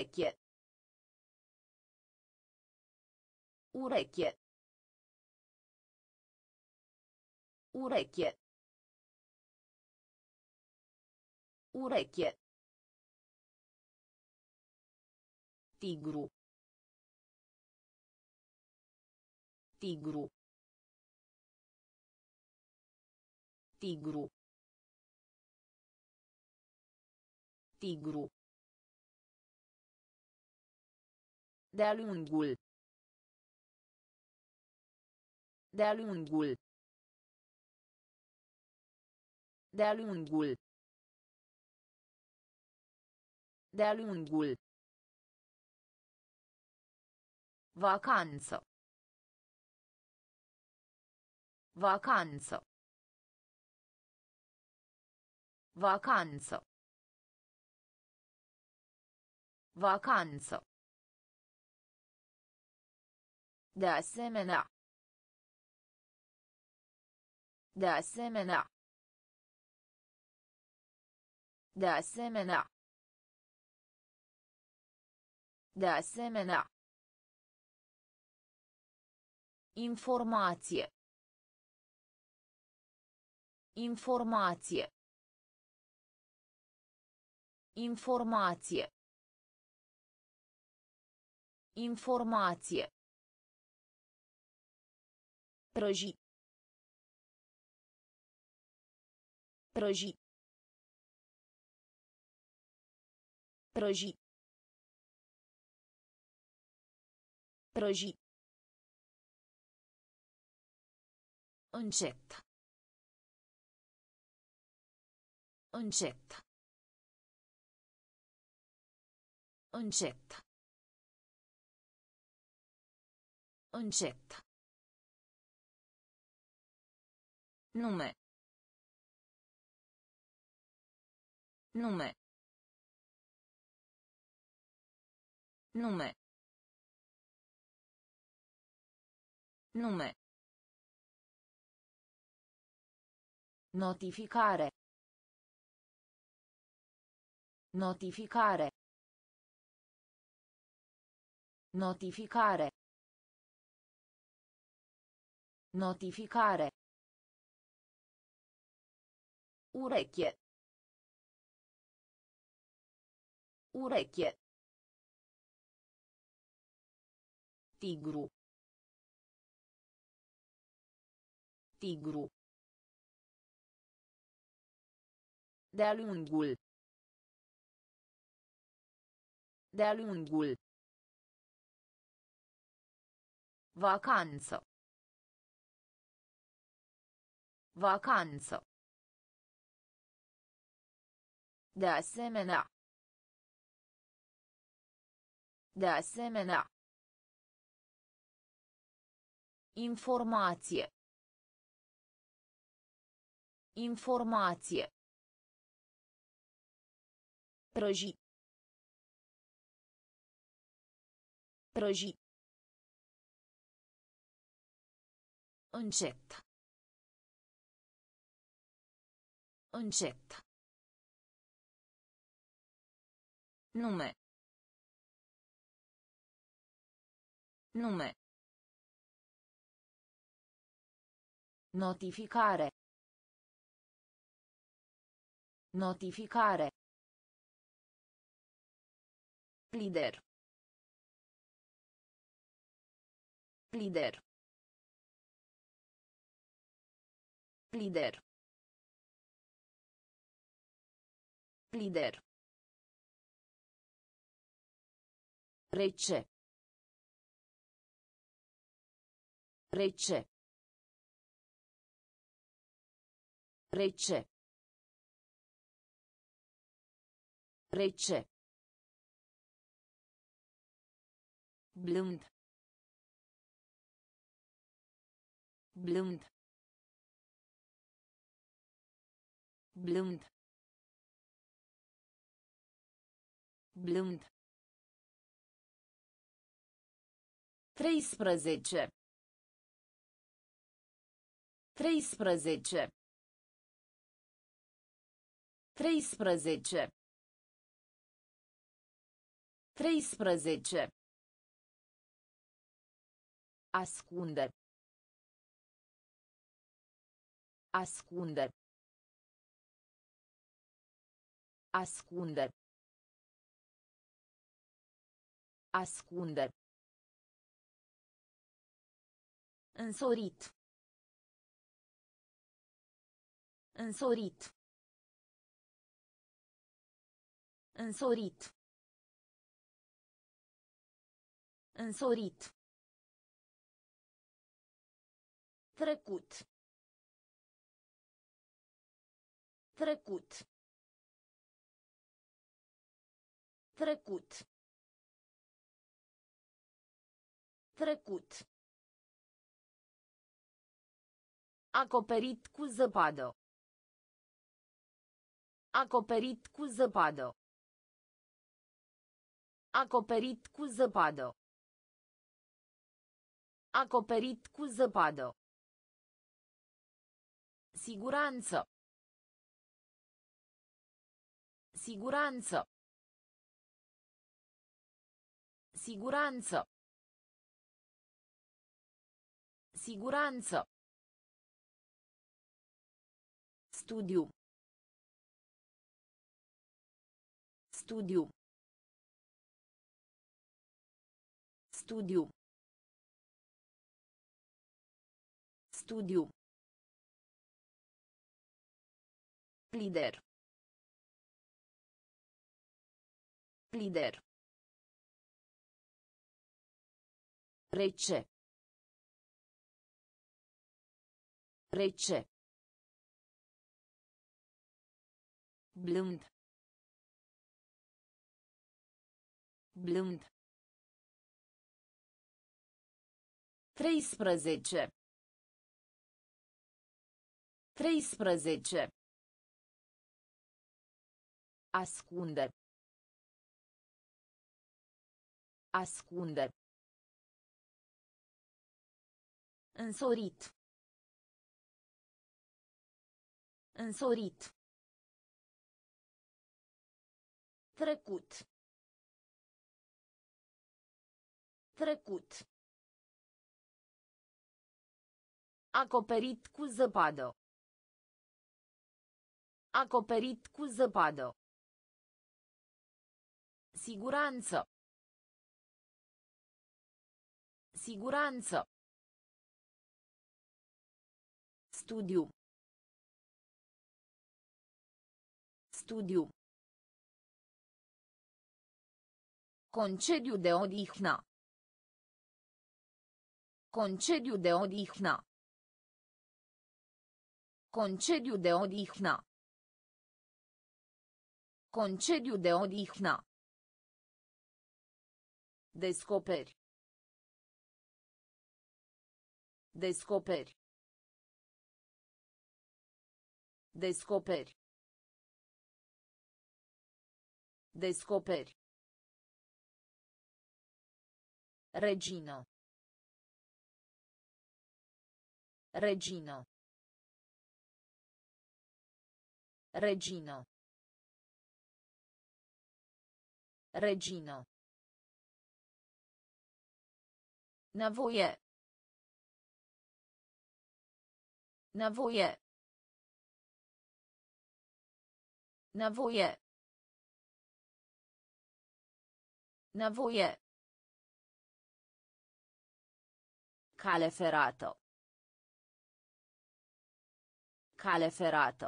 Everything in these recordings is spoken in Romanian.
Ureche. Ureche. Ureche. Ureche. Tigru. Tigru. Tigru. Tigru. De-a lungul. De-a lungul. De-a lungul. De-a lungul. Vacanță. Vacanță. Vacanță. Vacanță. De asemenea. De asemenea. De asemenea. De asemenea. Informație. Informație. Informație. Informație. Prăji. Prăji. Prăji. Prăji. Încet. Încet. Încet. Încet. Nume. Nume. Nume. Nume. Notificare. Notificare. Notificare. Notificare. Ureche. Ureche. Tigru. Tigru. De-a lungul. De-a lungul. Vacanță. Vacanță. De asemenea. De asemenea. Informație. Informație. Prăji. Prăji. Încet. Încet. Nume. Nume. Notificare. Notificare. Lider. Lider. Lider. Lider. Rece. Rece. Rece. Rece. Blând. Blând. Blând. Blând. 13. 13. 13. 13. Ascunde. Ascunde. Ascunde. Ascunde. Însorit. Însorit. Însorit. Însorit. Trecut. Trecut. Trecut. Trecut. Acoperit cu zăpadă. Acoperit cu zăpadă. Acoperit cu zăpadă. Acoperit cu zăpadă. Siguranță. Siguranță. Siguranță. Siguranță. Studiu. Studiu. Studiu. Studiu. Lider. Lider. Rece. Rece. Blând. Blând. 13. 13. Ascunde. Ascunde. Însorit. Însorit. Trecut. Trecut. Acoperit cu zăpadă. Acoperit cu zăpadă. Siguranță. Siguranță. Studiu. Studiu. Concediu de odihnă. Concediu de odihnă. Concediu de odihnă. Concediu de odihnă. Descoperi. Descoperi. Descoperi. Descoperi. Regino. Regino. Regino. Regino. Nevoie. Nevoie. Nevoie. Nevoie. Cale ferată. Cale ferată.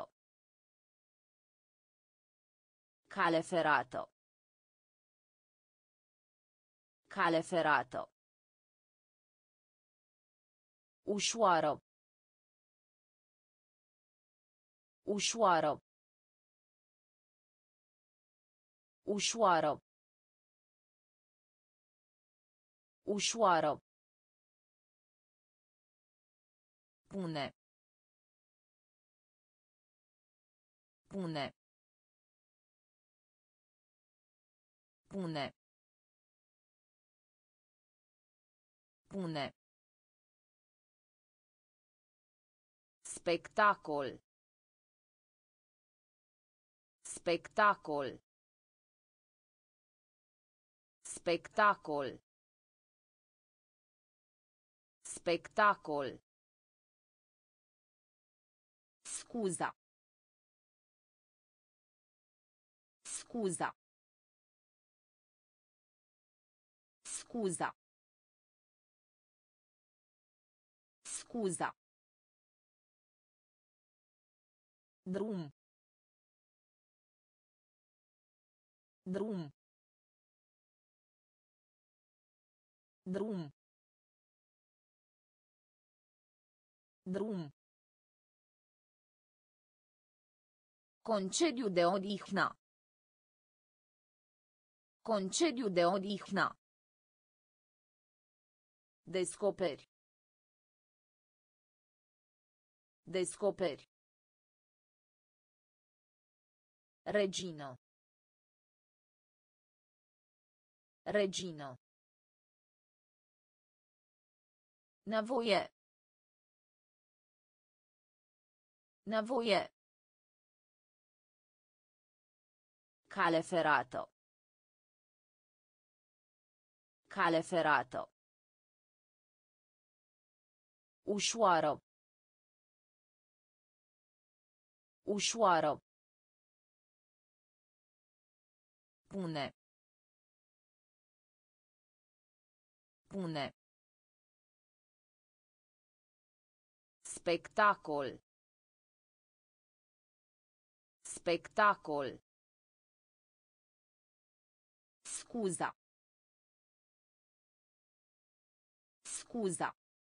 Cale ferată. Cale ferată. Ușoară. Ușoară. Ușoară. Ușoară. Pune. Pune. Pune. Pune. Spectacol. Spectacol. Spectacol. Spectacol. Scuza. Scuza. Scuza. Scuza. Drum. Drum. Drum. Drum. Concediu de odihnă. Concediu de odihnă. Descoperi. Descoperi. Regină. Regină. Nevoie. Nevoie. Cale ferată. Cale ferată. Ușoară. Ușoară. Pune. Pune. Spectacol. Spectacol. Scuza. Scuza.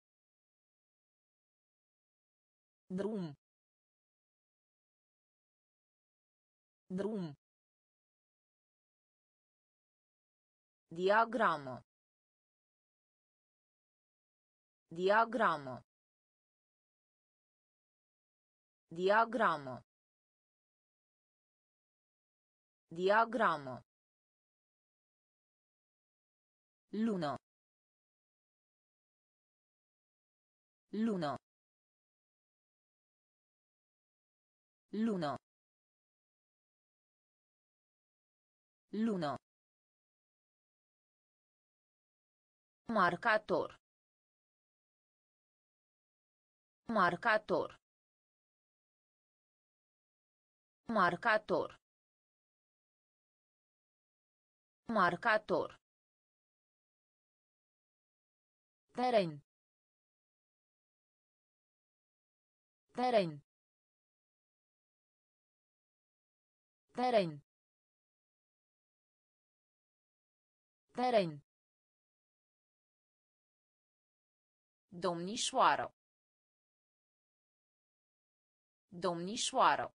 Drum. Drum. Diagramă. Diagramă. Diagramă. Diagramă. Lună. Lună. Lună. Lună. Marcator. Marcator. Marcator. Marcator. Teren. Teren. Teren. Teren. Domnișoară. Domnișoară.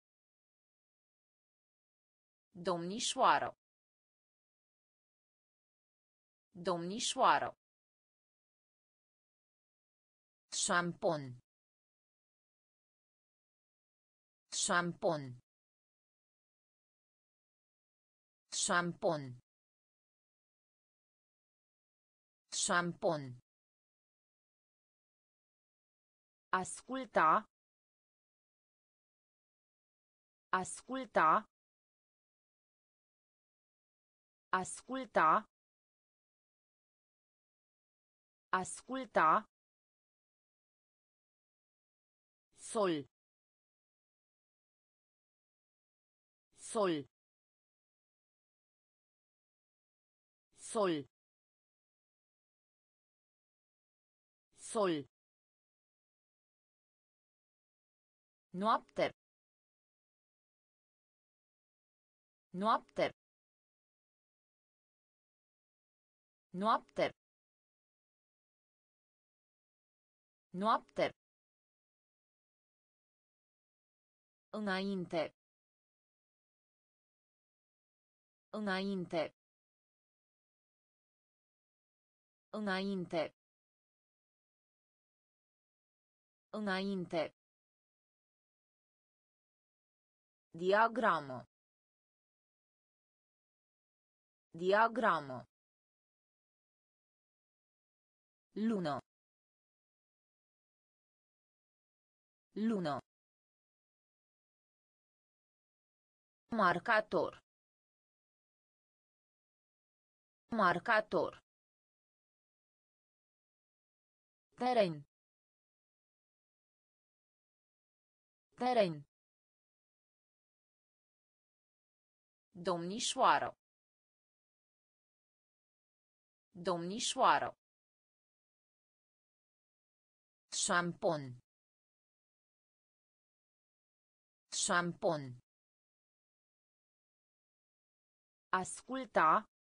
Domnișoară. Domnișoară. Șampon. Șampon. Șampon. Șampon. Asculta. Asculta. Asculta. Asculta. Sol. Sol. Sol. Sol. Noapte. Noapte. Noapte. Noapte. Înainte. Înainte. Înainte. Înainte. Diagramă. Diagramă. Lună. Lună. Marcator. Marcator. Teren. Teren. Domnișoară. Domnișoară. Șampon. Șampon. Asculta.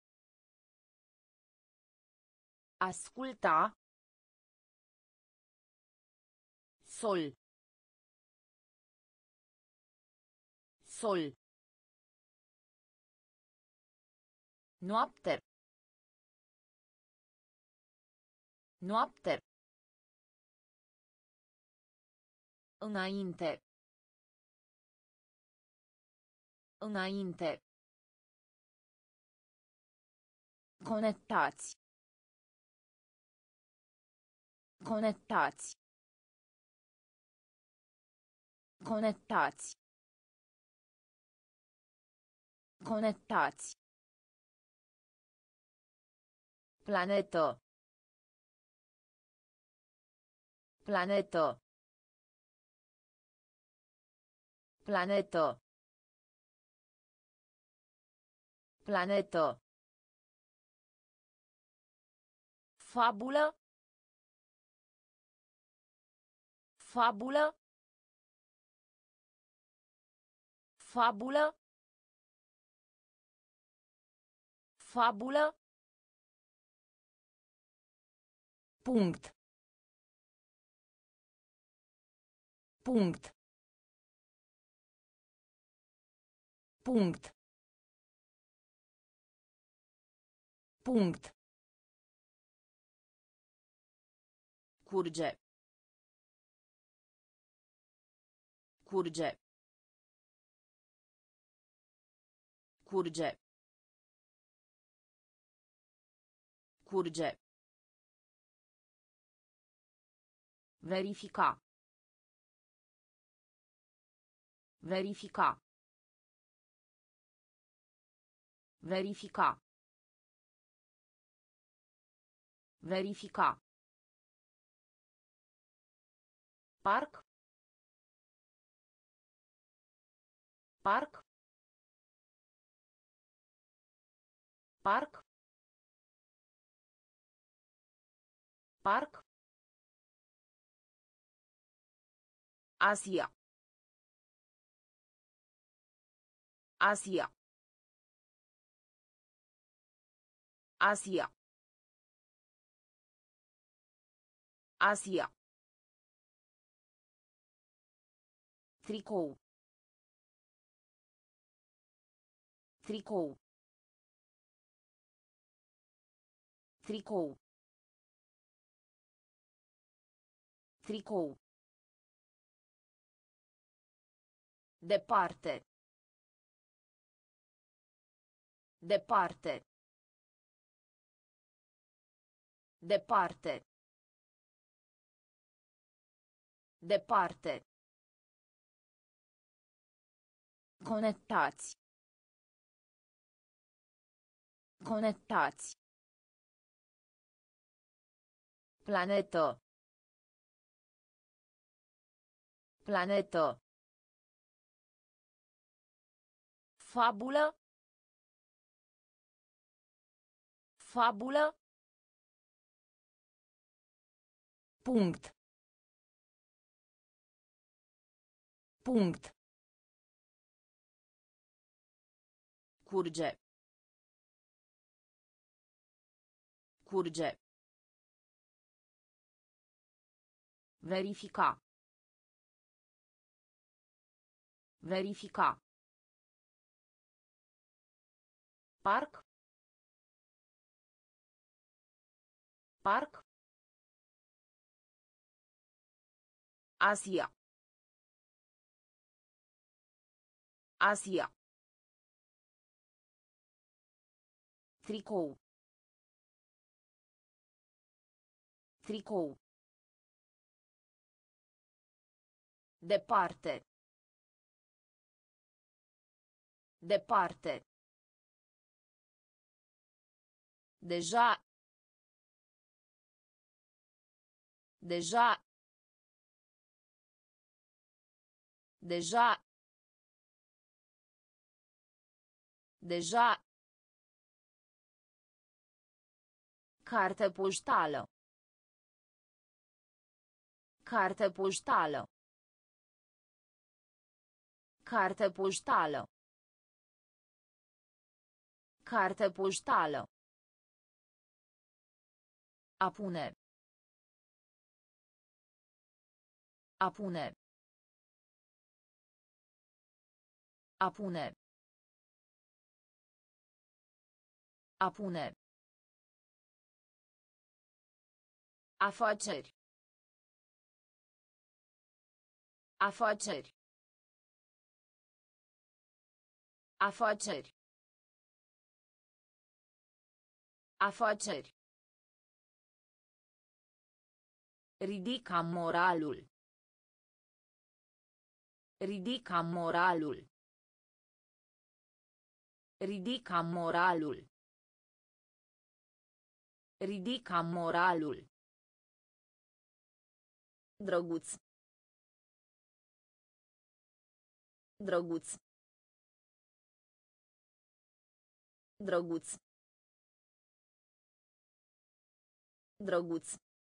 Asculta. Sol. Sol. Noapte. Noapte. Înainte. Înainte. Conectați. Conectați. Conectați. Conectați. Planetă. Planetă. Planetă. Planetă. Fabulă. Fabulă. Fabulă. Fabulă. Punct. Punct. Punct. Punct. Curge. Curge. Curge. Curge. Verifica. Verifica. Verifica. Verifica. Parc. Parc. Parc. Parc. Asia. Asia. Asia. Asia. Tricou. Tricou. Tricou. Tricou. Departe. Departe. Departe. Departe. Conectați. Conectați. Planetă. Planetă. Fabulă. Fabulă. Punct. Punct. Curge. Curge. Verifica. Verifica. Parc. Parc. Asia. Asia. Tricou. Tricou. Departe. Departe. Deja. Deja. Deja. Deja. Carte poștală. Carte poștală. Carte poștală. Carte poștală. A pune. A pune. A pune. A pune. Afaceri. Afaceri. Afaceri. Afaceri. Ridica moralul. Ridica moralul. Ridica moralul. Ridica moralul. Drăguț. Drăguț. Drăguț. Drăguț.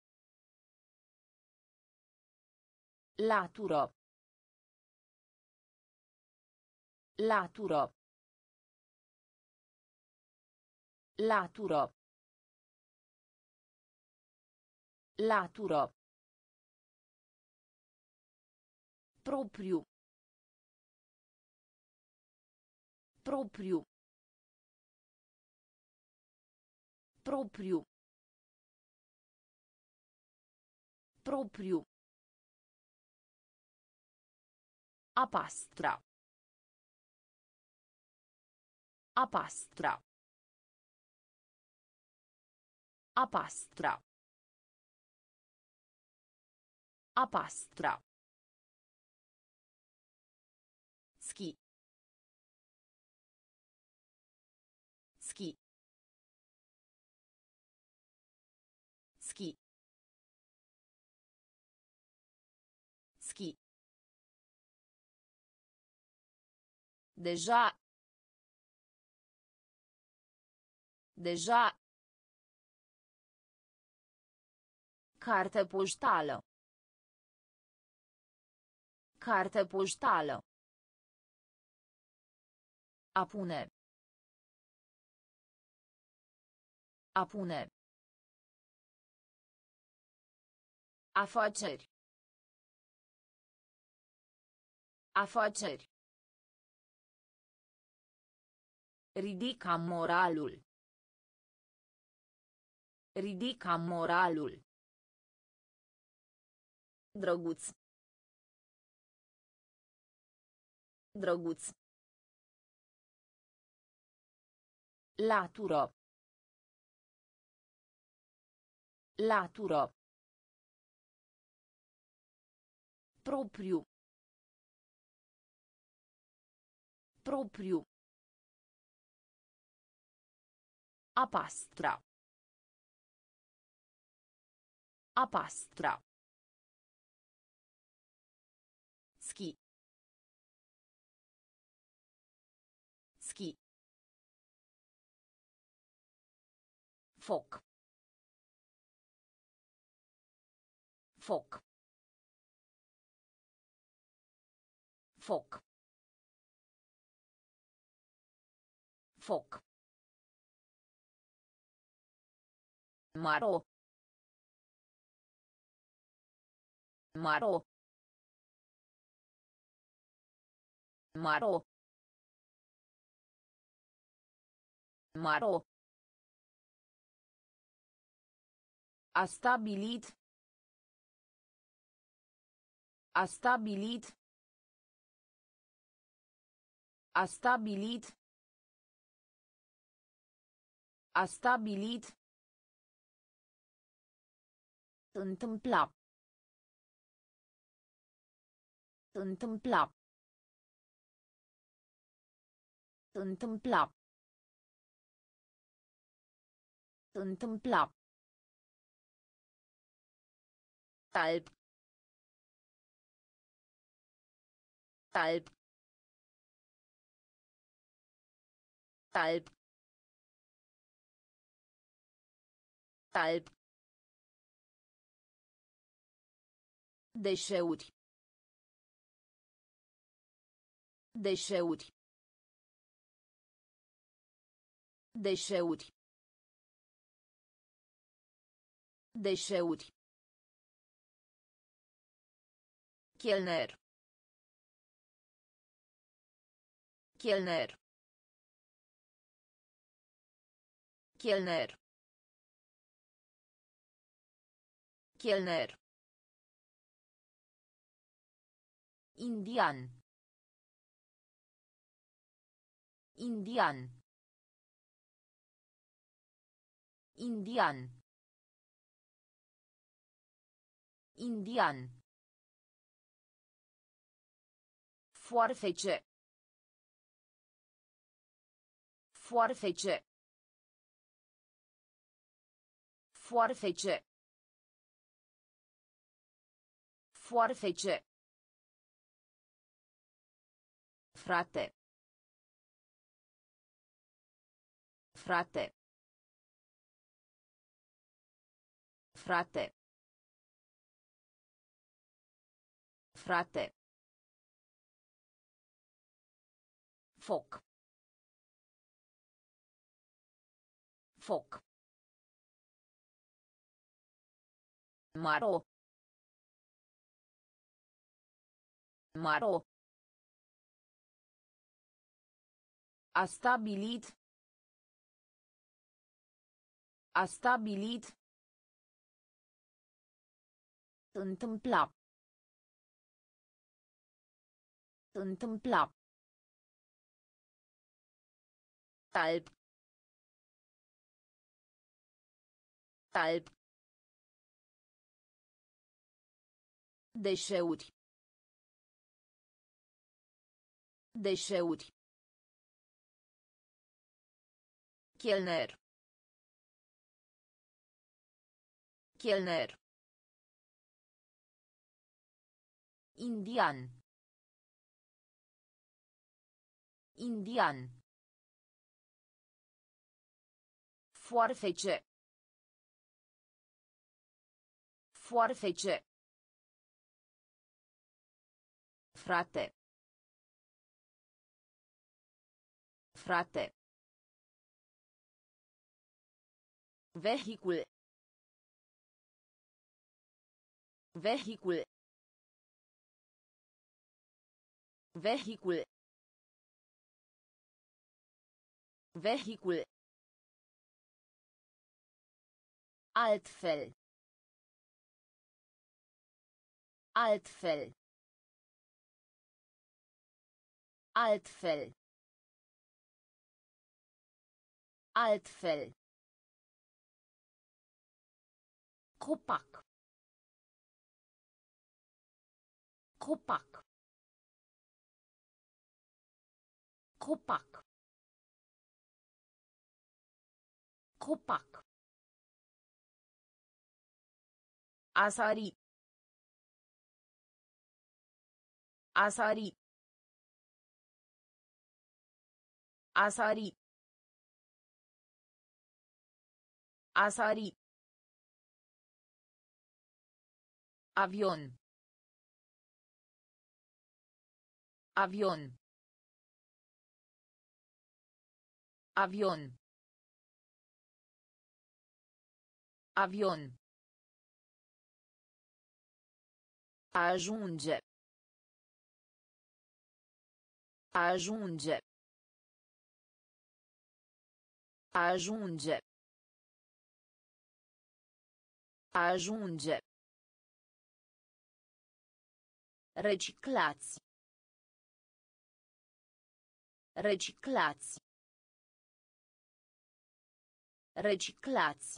Latură. Latură. Latură. Latură. Propriu. Propriu. Propriu. Propriu. A pastra. A pastra. A pastra. A pastra. Ski. Ski. Ski. Ski. Deja. Deja. Carte poștală. Carte poștală. A pune. A pune. Afaceri. Afaceri. Ridica moralul. Ridica moralul. Drăguț. Drăguț. Latură. Latură. Propriu. Propriu. A pastra. A pastra. Ski. Ski. Foc. Foc. Foc. Foc. Maro. Maro. Maro. Maro. A stabilit. A stabilit. A stabilit. A stabilit. Întâmpla. Întâmpla. Întâmpla. Întâmpla. Alb. Alb. Alb. Alb. Deșeuri. Deșeuri. Deșeuri. Deșeuri. Chelner. Chelner. Chelner. Chelner. Indian. Indian. Indian. Indian. Foarfece. Foarfece. Foarfece. Foarfece. Frate. Frate. Frate. Frate. Foc. Foc. Maro. Maro. A stabilit. A stabilit. Întâmpla. Întâmpla. Alb. Alb. Deșeuri. Deșeuri. Chelner. Chelner. Indian. Indian. Foarfece. Foarfece. Frate. Frate. Vehicul. Vehicul. Vehicul. Vehicul. Altfel. Altfel. Altfel. Altfel. Copac. Copac. Copac. Copac. A sari. A sari. A sari. A sari. Avion. Avion. Avion. Avion. Ajunge. Ajunge. Ajunge. Ajunge. Reciclați. Reciclați. Reciclați.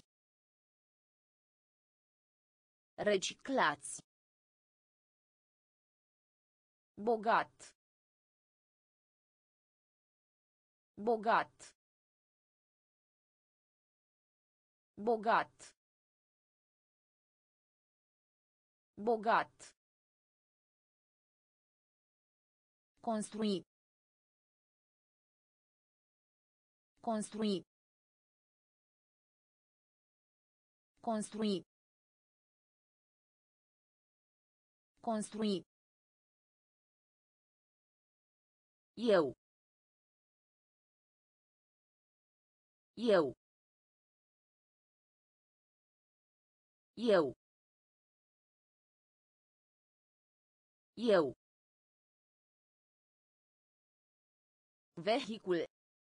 Reciclați. Bogat. Bogat. Bogat. Bogat. Construi. Construi. Construi. Construi. Eu. Eu. Eu. Eu. Vehicul.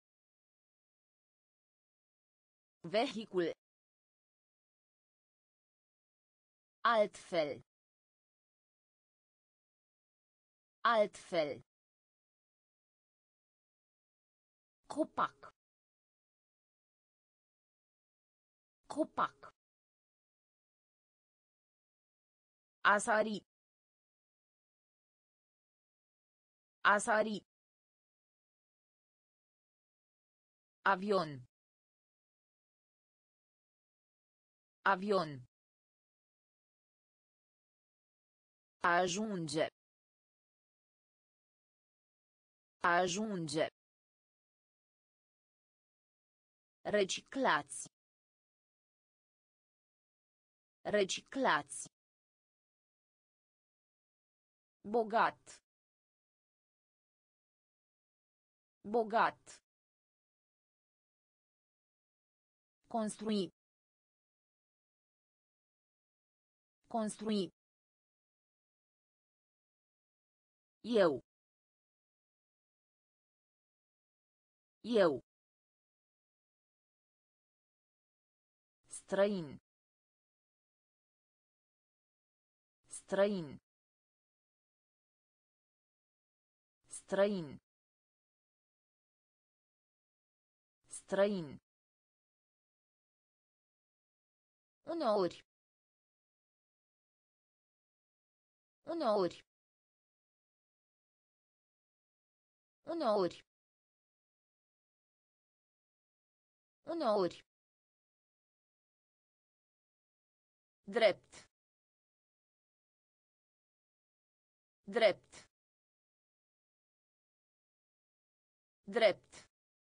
Vehicul. Altfel. Altfel. Copac. Copac. A sari. A sari. Avion. Avion. Ajunge. Ajunge. Reciclați. Reciclați. Bogat. Bogat. Construi. Construi. Eu. Eu. Străin. Străin. Străin. Străin. Uneori. Uneori. Uneori. Uneori. Drept. Drept. Drept.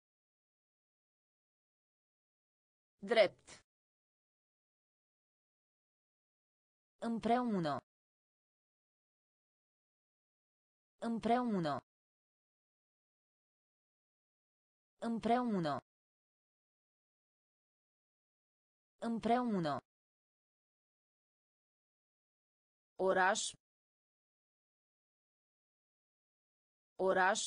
Drept. Împreună. Împreună. Împreună. Împreună. Oraș. Oraș.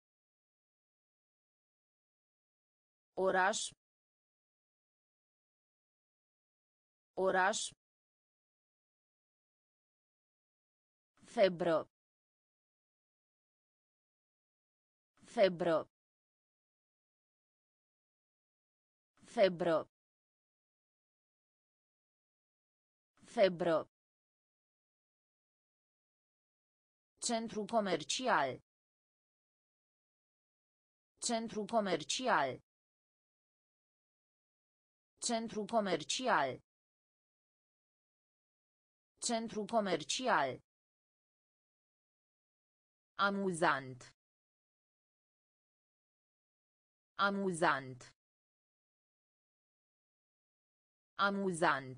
Oraș. Oraș. Febră. Febră. Febră. Febră. Centru comercial. Centru comercial. Centru comercial. Centru comercial. Amuzant. Amuzant. Amuzant.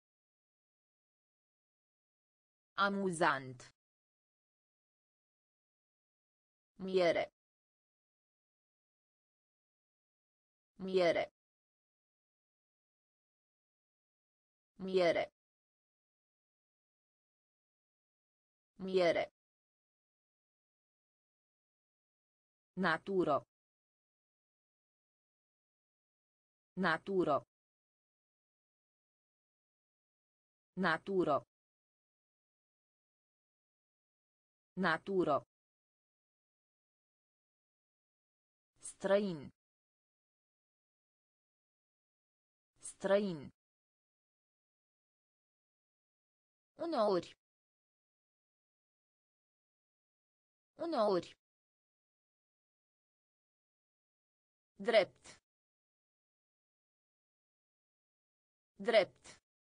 Amuzant. Miere. Miere. Miere. Miere. Naturo. Naturo. Naturo. Naturo. Străin. Străin. Uneori. Uneori. Drept. Drept.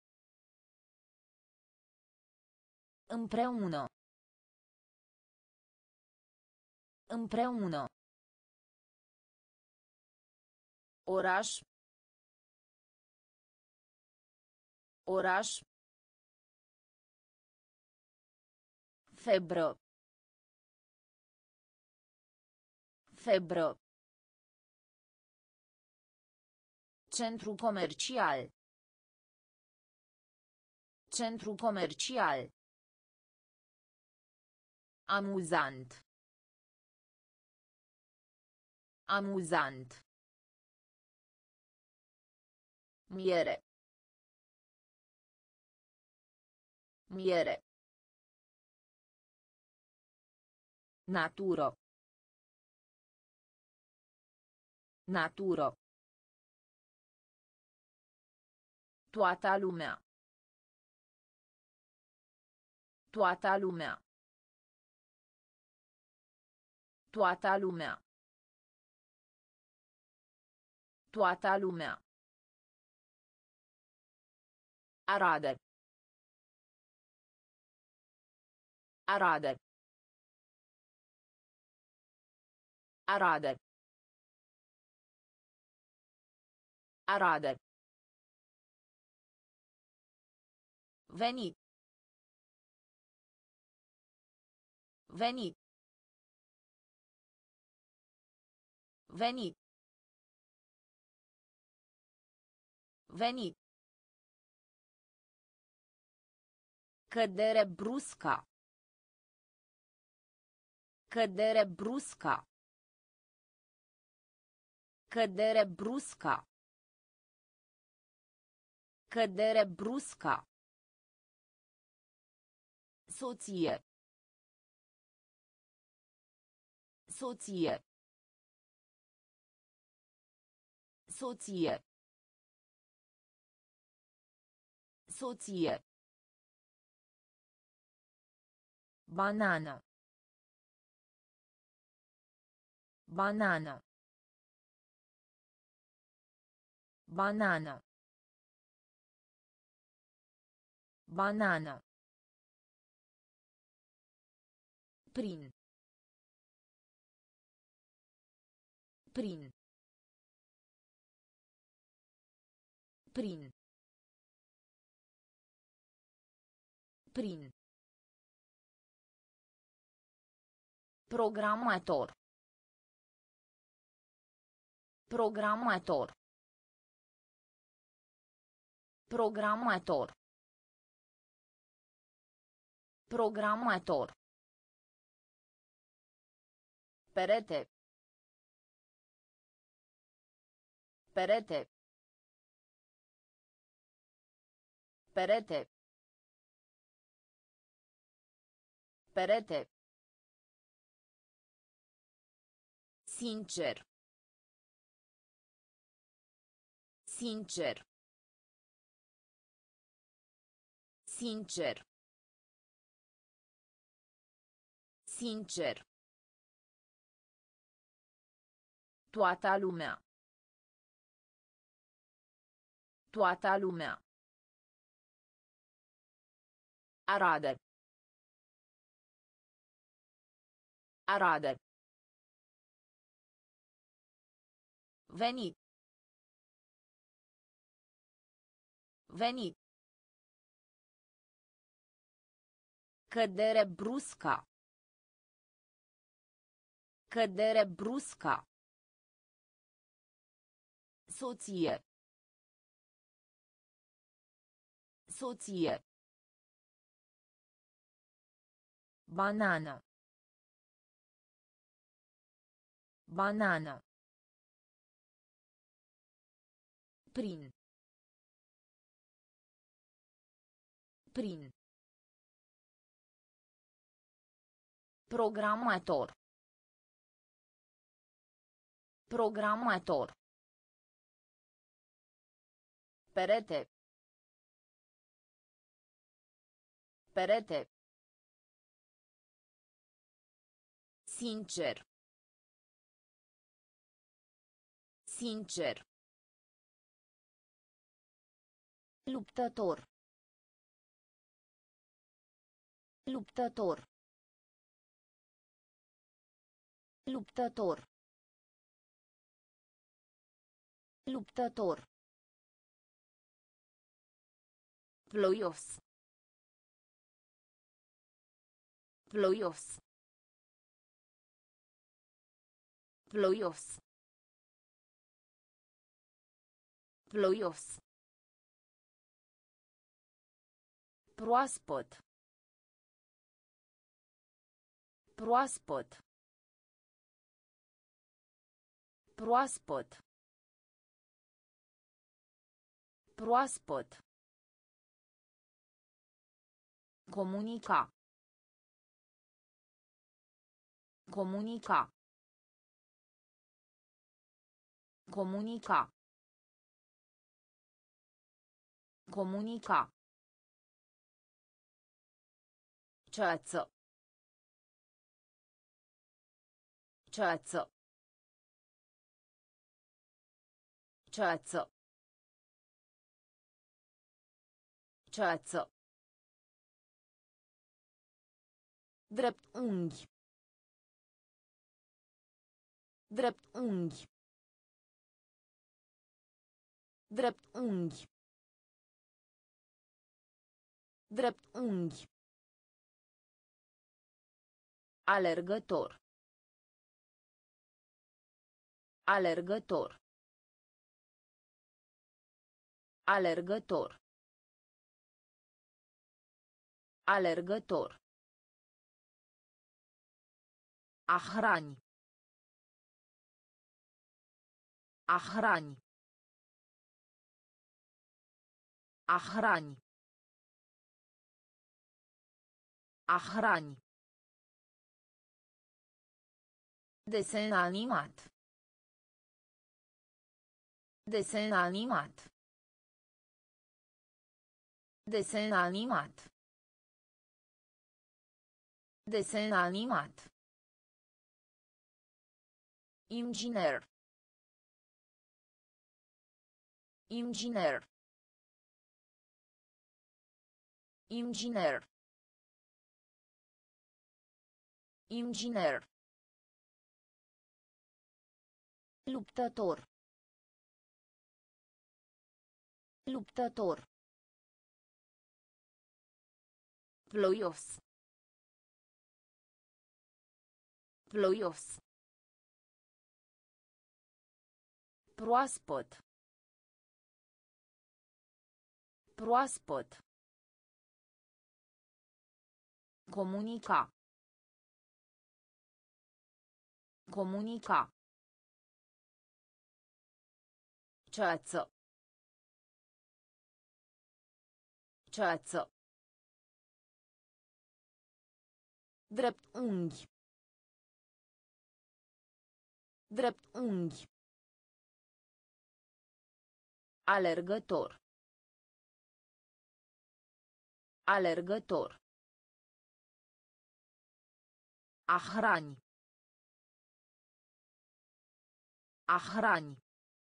Împreună. Împreună. Oraș. Oraș. Febră. Febră. Centru comercial. Centru comercial. Amuzant. Amuzant. Miere. Miere. Naturo. Naturo. Toată lumea. Toată lumea. Toată lumea. Toată lumea. Arade. Arade. Arade. Arade. Veni. Veni. Veni. Veni. Cădere brusca. Cădere brusca. Cădere brusca. Cădere brusca. Soție. Soție. Soție. Soție. Banană. Banană. Banană. Banană. Prin. Prin. Prin. Prin. Programator. Programator. Programator. Programator. Perete. Perete. Perete. Perete. Sincer. Sincer. Sincer. Sincer. Toată lumea. Toată lumea. Arade. Arade. Veni. Veni. Cădere brusca. Cădere brusca. Soție. Soție. Banană. Banană. Prin. Prin. Programator. Programator. Perete. Perete. Sincer. Sincer. Luptător. Luptător. Luptător. Luptător. Ploios. Ploios. Ploios. Ploios. Proaspăt. Proaspăt. Proaspăt. Proaspăt. Comunica. Comunica. Comunica. Comunica. Ceață. Ceață. Ceață. Ceață. Drept unghi. Drept unghi. Drept unghi. Drept unghi. Alergător. Alergător. Alergător. Alergător. A hrani. A hrani. A hrani. A hrani. Desen animat. Desen animat. Desen animat. Desen animat. Inginer. Inginer. Inginer. Inginer. Luptător. Luptător. Ploios. Ploios. Proaspăt. Proaspăt. Comunica. Comunica. Ceață. Ceață. Drept unghi. Drept unghi. Alergător. Alergător. A hrani. A hrani.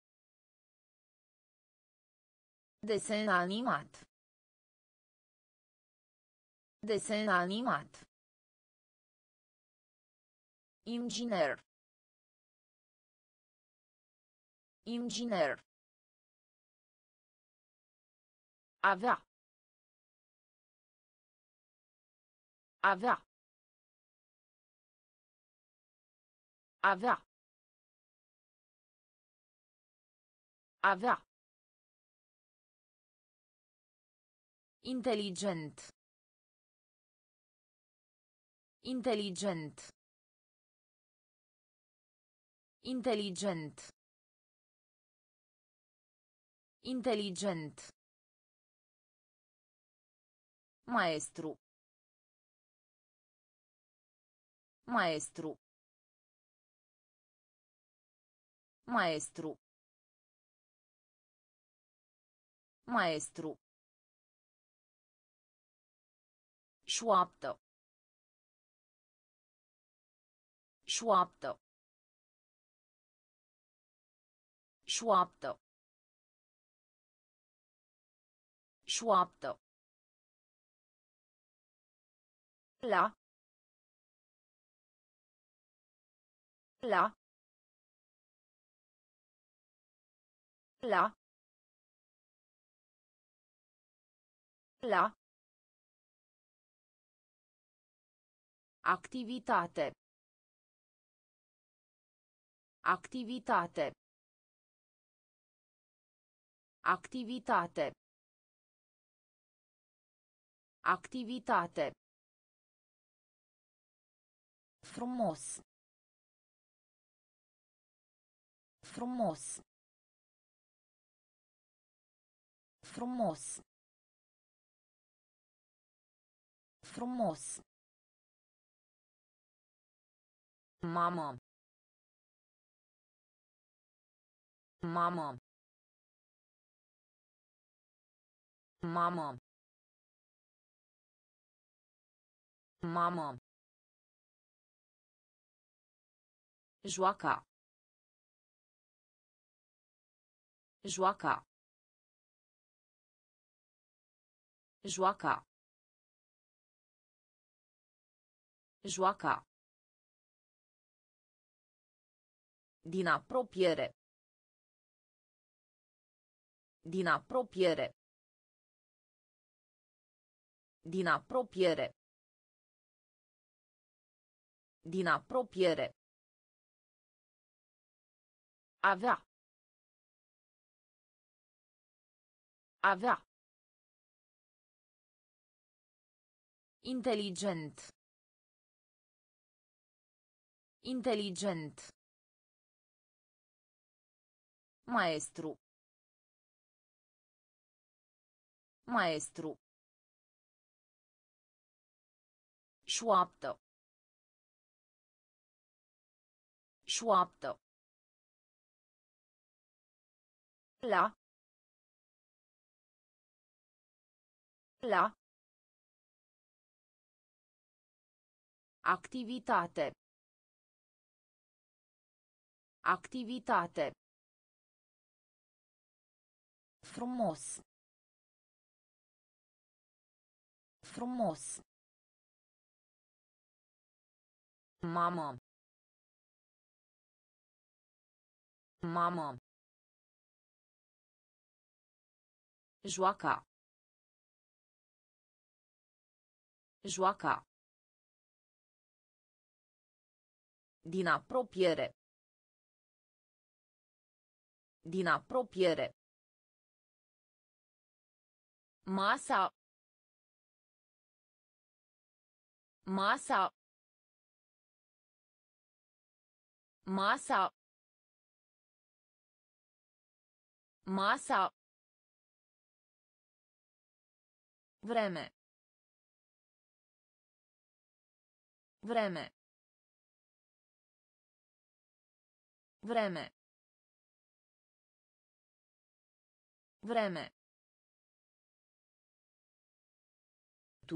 Desen animat. Desen animat. Inginer. Inginer. Avea. Avea. Avea. Avea. Inteligent. Inteligent. Inteligent. Inteligent. Maestru. Maestru. Maestru. Maestru. Șoaptă. Șoaptă. Șoaptă. Șoaptă. La. La. La. La. Activitate. Activitate. Activitate. Activitate. Frumos. Frumos. Frumos. Frumos. Mamă. Mamă. Mamă. Mamă. Joaca. Joaca. Joaca. Joaca. Din apropiere. Din apropiere. Din apropiere. Din apropiere. Avea. Avea. Inteligent. Inteligent. Maestru. Maestru. Șoaptă. Șoaptă. La. La. Activitate. Activitate. Frumos. Frumos. Mamă. Mamă. Joaca. Joaca. Din apropiere. Din apropiere. Masa. Masa. Masa. Masa. Vreme. Vreme. Vreme. Vreme. Tu.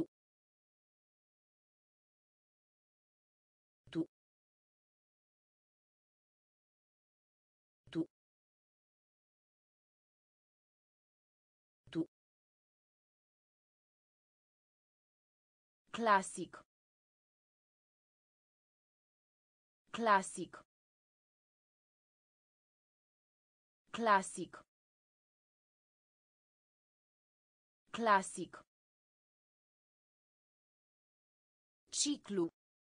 Tu. Tu. Tu. Clasic. Clasic. Clasic. Clasic. Ciclu.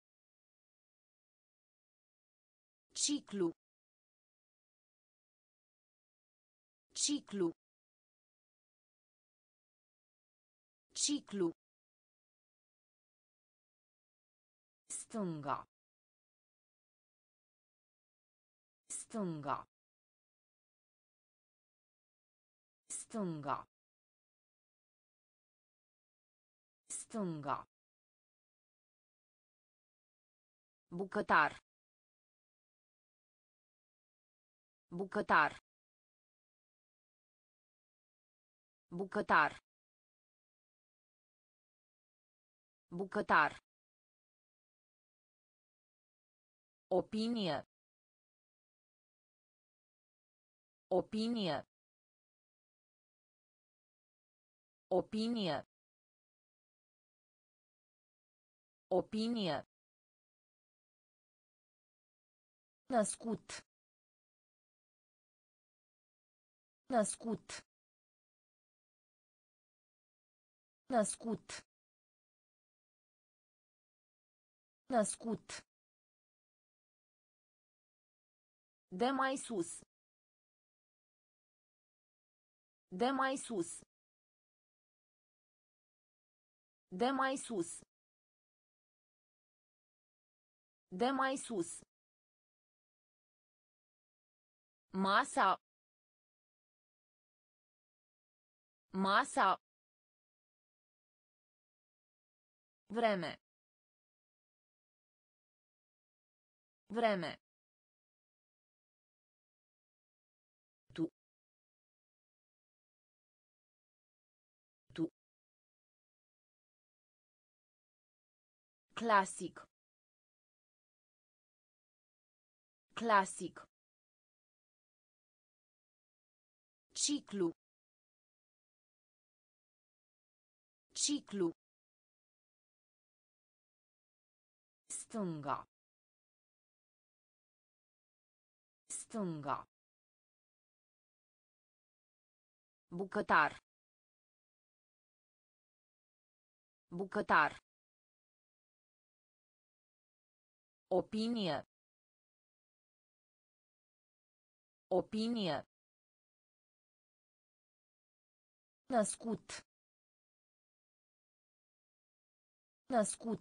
Ciclu. Ciclu. Ciclu. Stânga. Stânga. Stânga. Stânga. Bucătar. Bucătar. Bucătar. Bucătar. Opinie. Opinie. Opinie. Opinie. Născut. Născut. Născut. Născut. De mai sus. De mai sus. De mai sus. De mai sus. Masa. Masa. Vreme. Vreme. Tu. Tu. Clasic. Clasic. Ciclu. Ciclu. Stânga. Stânga. Bucătar. Bucătar. Opinie. Opinie. Născut. Născut.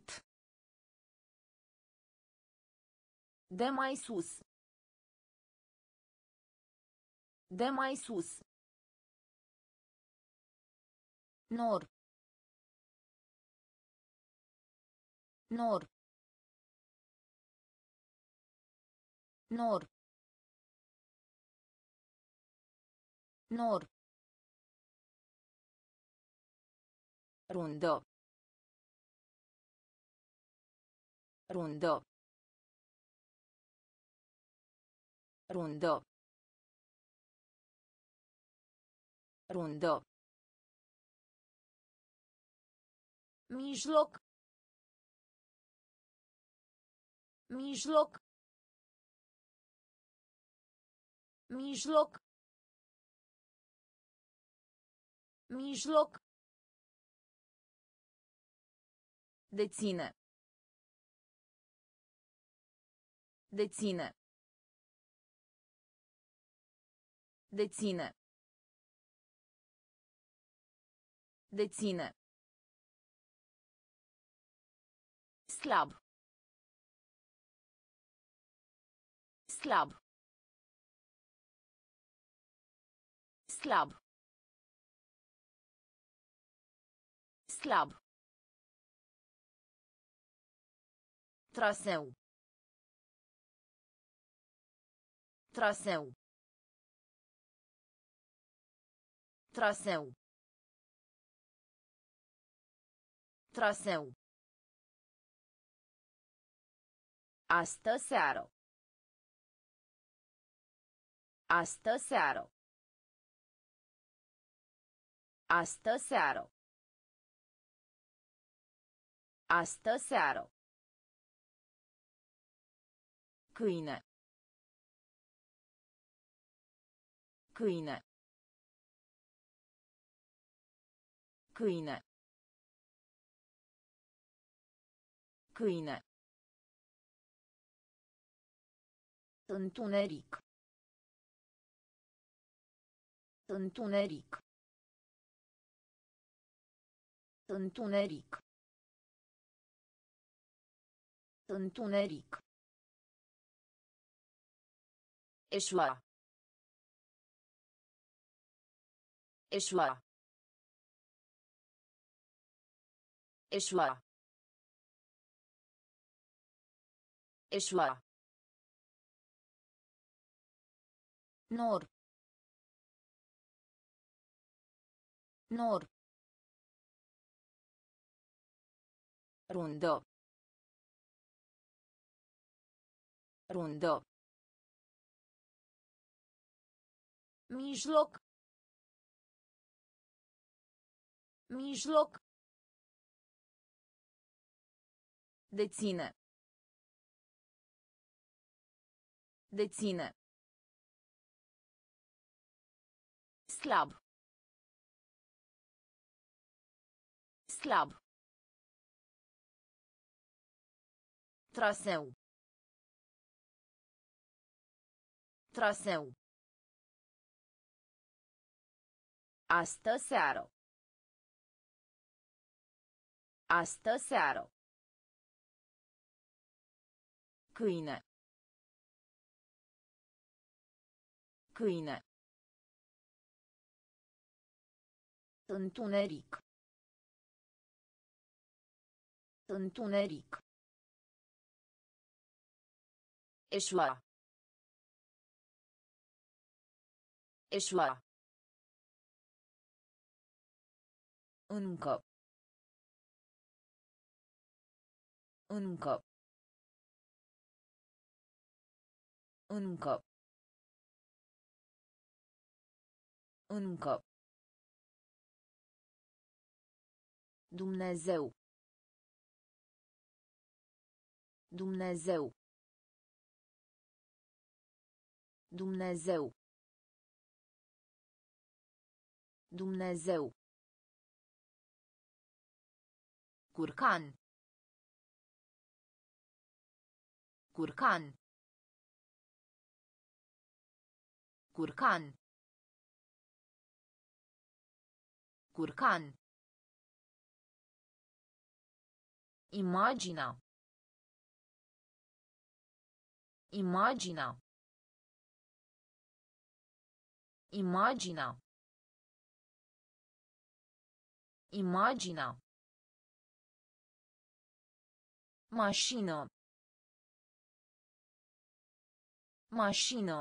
De mai sus. De mai sus. Nor. Nor. Nor. Nor. Rundă. Rundă. Rundă. Rundă. Mijloc. Mijloc. Mijloc. Mijloc. Deține. Deține. Deține. Deține. Slab. Slab. Slab. Slab. Traseu. Traseu. Traseu. Traseu. Astă seară. Astă seară. Astă seară. Astă seară. Câine. Câine. Câine. Câine. Întuneric. Întuneric. Întuneric. Întuneric. Eșua. Eșua. Eșua. Eșua. Nor. Nor. Rundă. Rundă. Mijloc. Mijloc. Deține. Deține. Slab. Slab. Traseu. Traseu. Astă seară. Astă seară. Câine. Câine. Întuneric. Întuneric. Eșua. Eșua. Încă. Încă. Încă. Încă. Dumnezeu. Dumnezeu. Dumnezeu. Dumnezeu. Curcan. Curcan. Curcan. Curcan. Imagina. Imagina. Imagina. Imagina. Mașină. Mașină.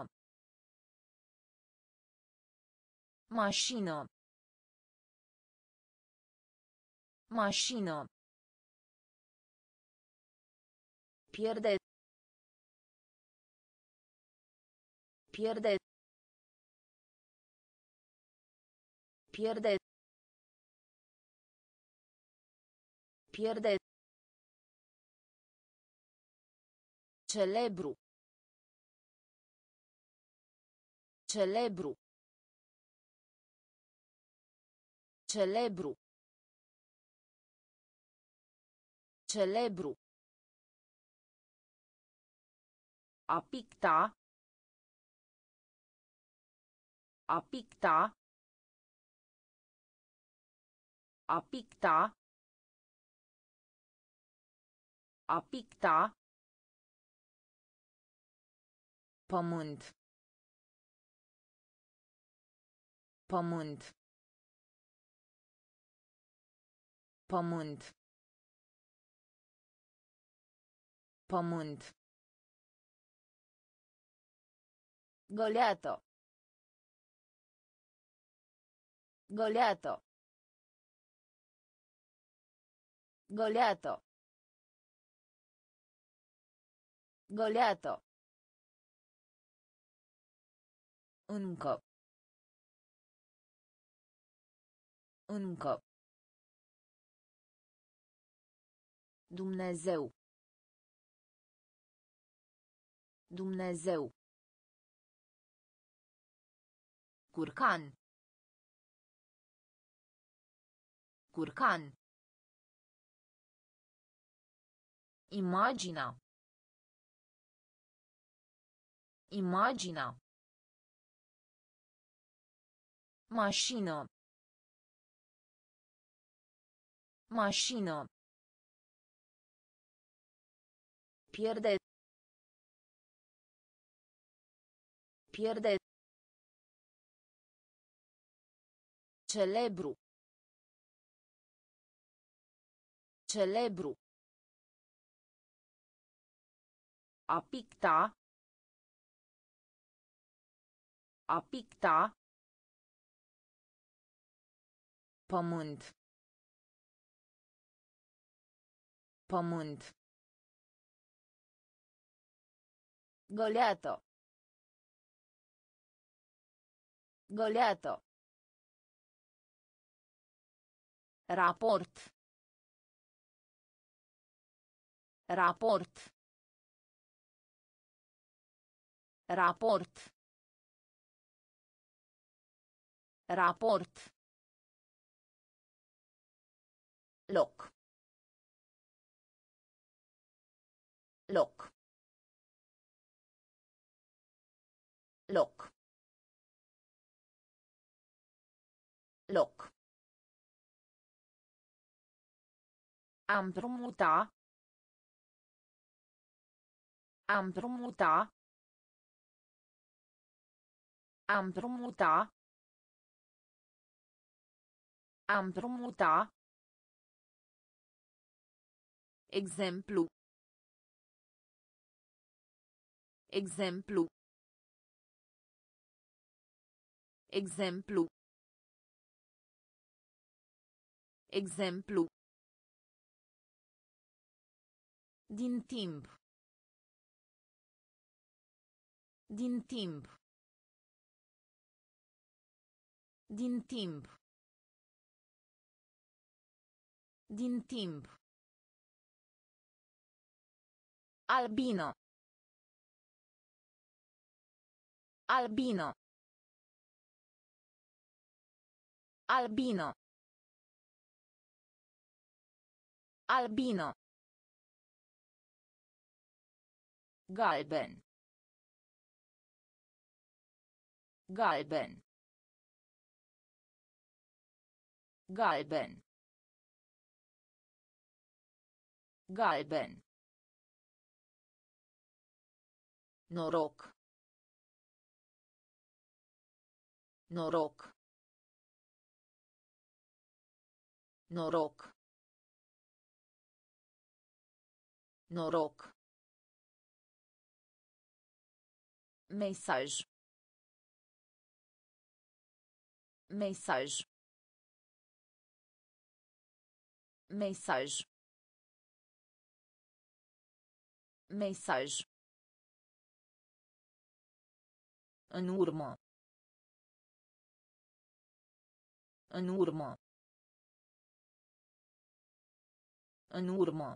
Mașină. Mașină. Pierde. Pierde. Pierde. Pierde. Celebru. Celebru. Celebru. Celebru. A picta. A picta. A picta. A picta. Pământ. Pământ. Pământ. Pământ. Goleată. Goleată. Goleată. Goleată. Încă. Încă. Dumnezeu. Dumnezeu. Curcan. Curcan. Imagina. Imagina. Mașină. Mașină. Pierde. Pierde. Celebru. Celebru. A picta. A picta. Pământ. Pământ. Goleată. Goleată. Raport. Raport. Raport. Raport. Loc. Loc. Loc. Loc. Am drumuta. Am drumuta. Am drumuta. Am drumuta. Exemplu. Exemplu. Exemplu. Exemplu. Din timp. Din timp. Din timp. Din timp. Albino. Albino. Albino. Albino. Galben. Galben. Galben. Galben. Noroc. Noroc. Noroc. Noroc. Mesaj. Mesaj. Mesaj. Mesaj. În urmă. În urmă. În urmă.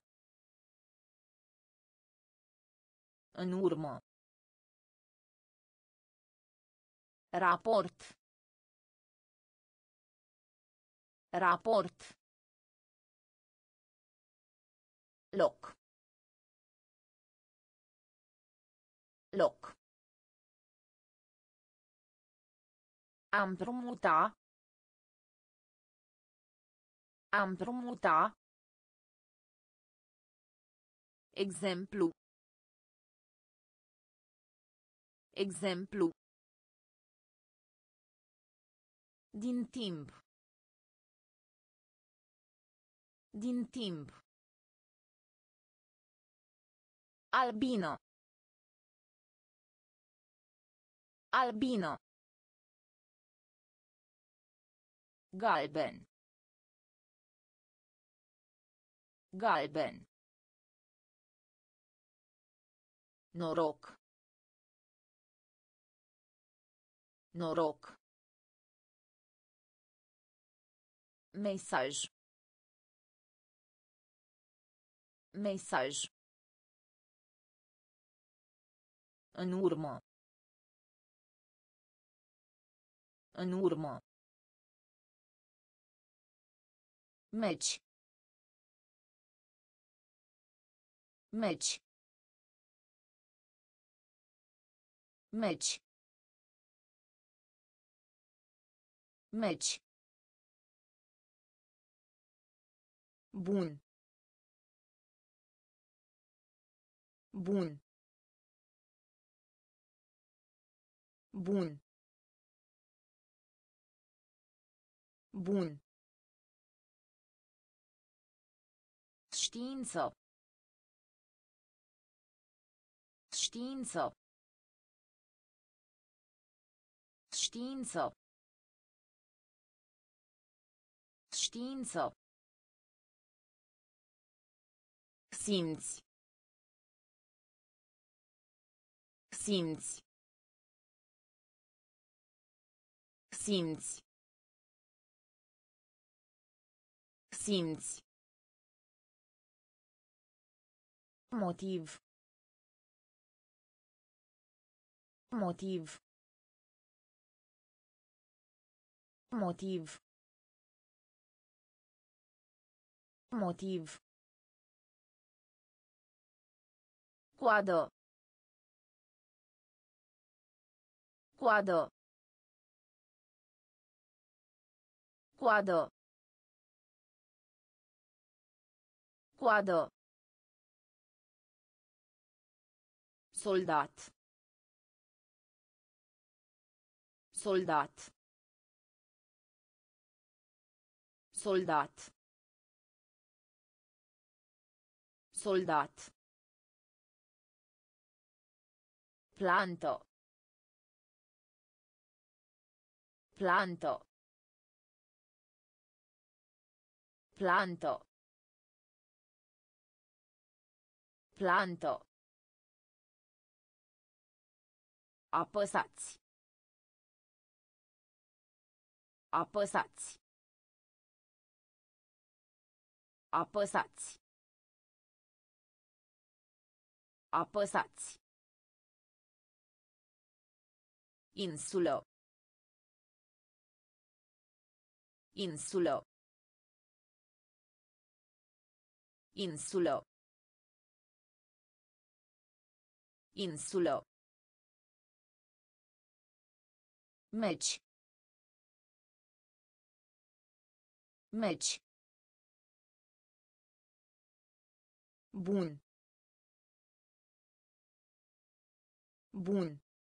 În urmă. Raport. Raport. Loc. Loc. Am drumuta. Am drumuta. Exemplu. Exemplu. Din timp. Din timp. Albino. Albino. Galben. Galben. Noroc. Noroc. Mesaj. Mesaj. În urmă. În urmă. Meci. Meci. Meci. Meci. Bun. Bun. Bun. Bun. Știință. Știință. Știință. Știință. Simți. Simți. Simți. Simți. Motiv. Motiv. Motiv. Motiv. Coadă. Coadă. Coadă. Coadă. Soldat. Soldat. Soldat. Soldat. Planto. Planto. Planto. Planto. Apăsați. Apăsați. Apăsați. Apăsați. Insulă. Insulă. Insulă. Insulă. Meci. Meci. Bun. Bun.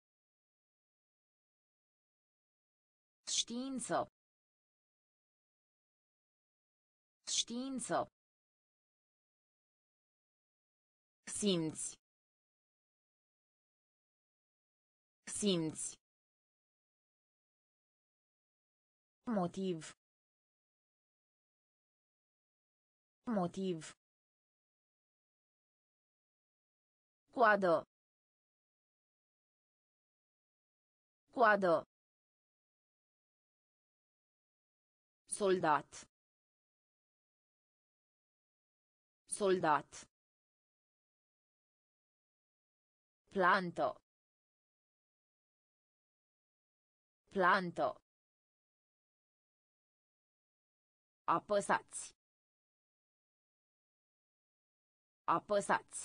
Știință. Știință. Simți. Simți. Motiv. Motiv. Coadă. Coadă. Soldat. Soldat. Planto. Planto. Apăsați. Apăsați.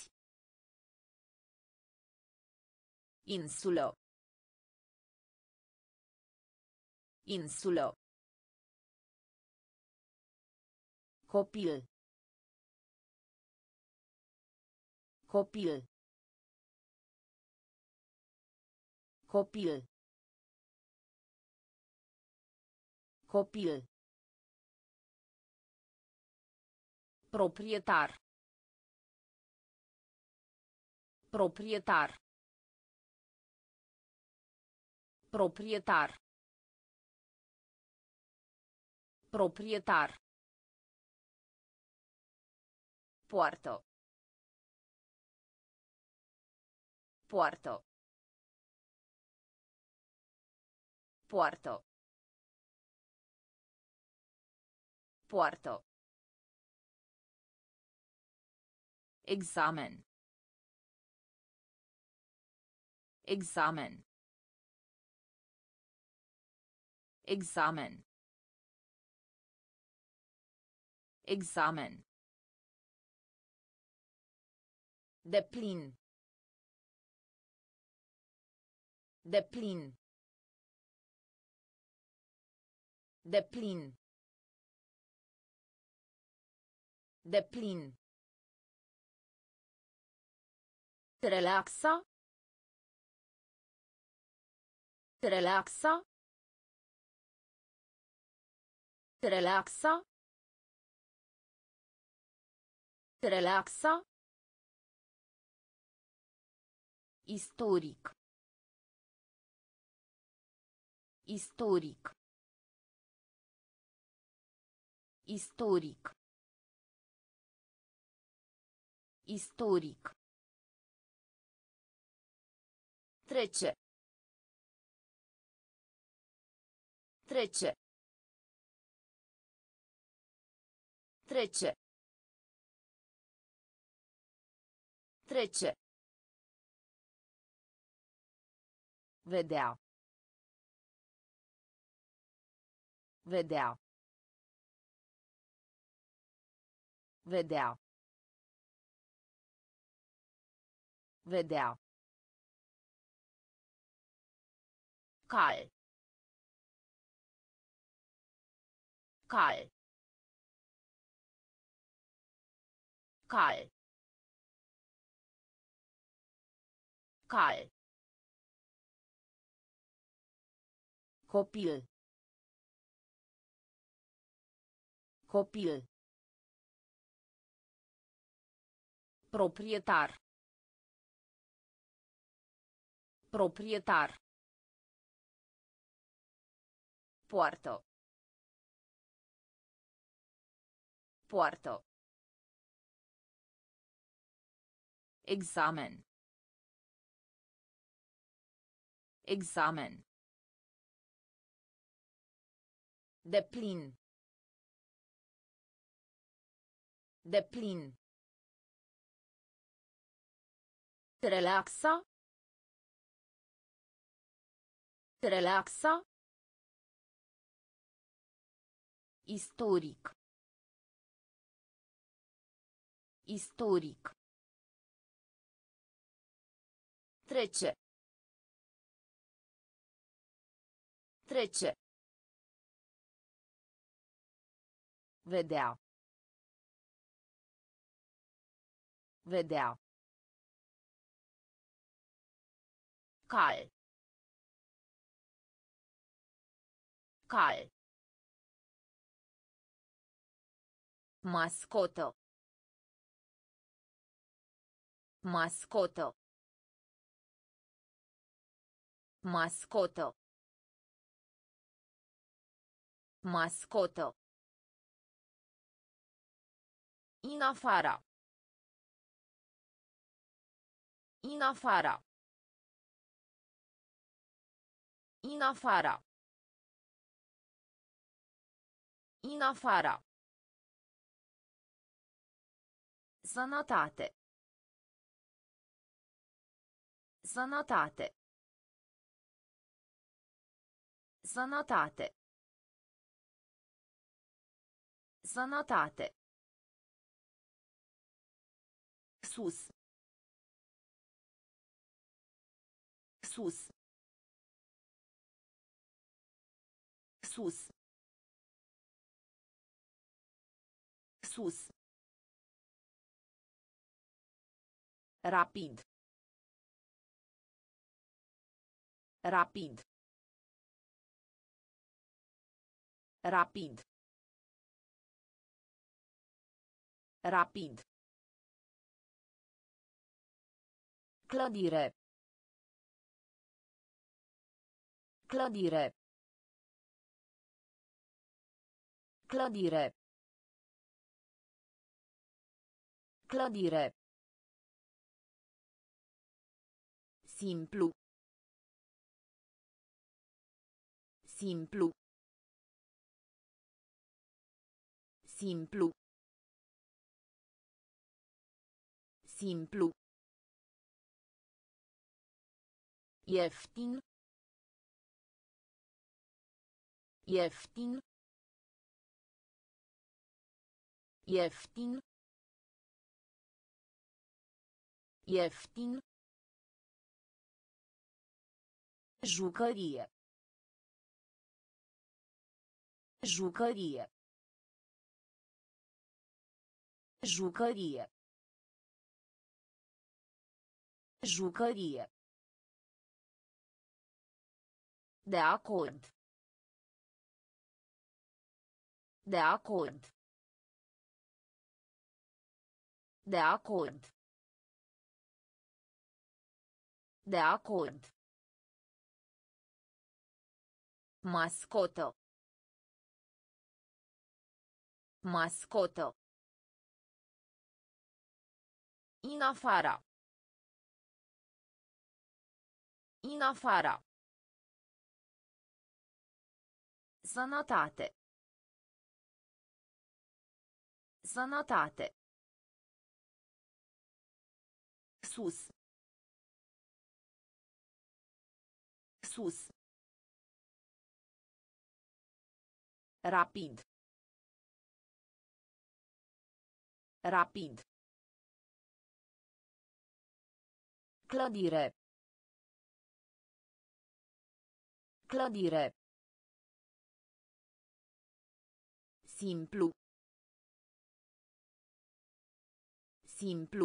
Insulă. Insulă. Copil. Copil. Copil. Copil. Proprietar. Proprietar. Proprietar. Proprietar. Poartă. Poartă. Poartă. Poartă. Examen. Examen. Examen. Examen. Deplin. Deplin. Deplin. Deplin. Relaxa. Relaxa. Relaxa. Relaxa. Istoric. Istoric. Istoric. Istoric. Trece. Trece. Trece. Trece. Vedea. Vedea. Vedea. Vedea. Cal. Cal. Cal. Cal. Copil. Copil. Proprietar. Proprietar. Poartă. Poartă. Examen. Examen. Deplin. Deplin. Relaxa. Relaxa. Istoric. Istoric. Trece. Trece. Vedea. Vedea. Cal. Cal. Mascotă. Mascotă. Mascotă. Mascotă. In afara. In afara. In afara. In afara. Sănătate. Sănătate. Sănătate. Sănătate. Sus. Sus. Sus. Sus. Rapid. Rapid. Rapid. Rapid. Clădire. Clădire. Clădire. Clădire. Simplu. Simplu. Simplu. Simplu. Ieftin. Ieftin. Ieftin. Ieftin. Jucărie. Jucărie. Jucărie. Jucărie. De acord. De acord. De acord. De acord. Mascotă. Mascotă. In afara. In afara. Sănătate. Sănătate. Sus. Sus. Rapid. Rapid. Clădire. Clădire. Simplu. Simplu.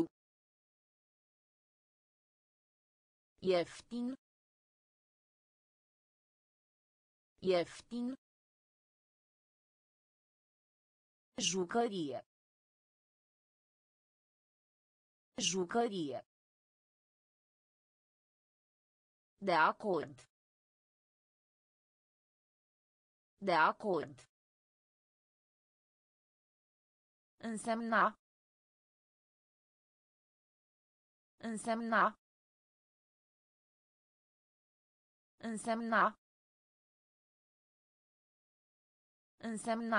Ieftin. Ieftin. Jucărie. Jucărie. De acord. De acord. Însemna. Însemna. Însemna. Însemna.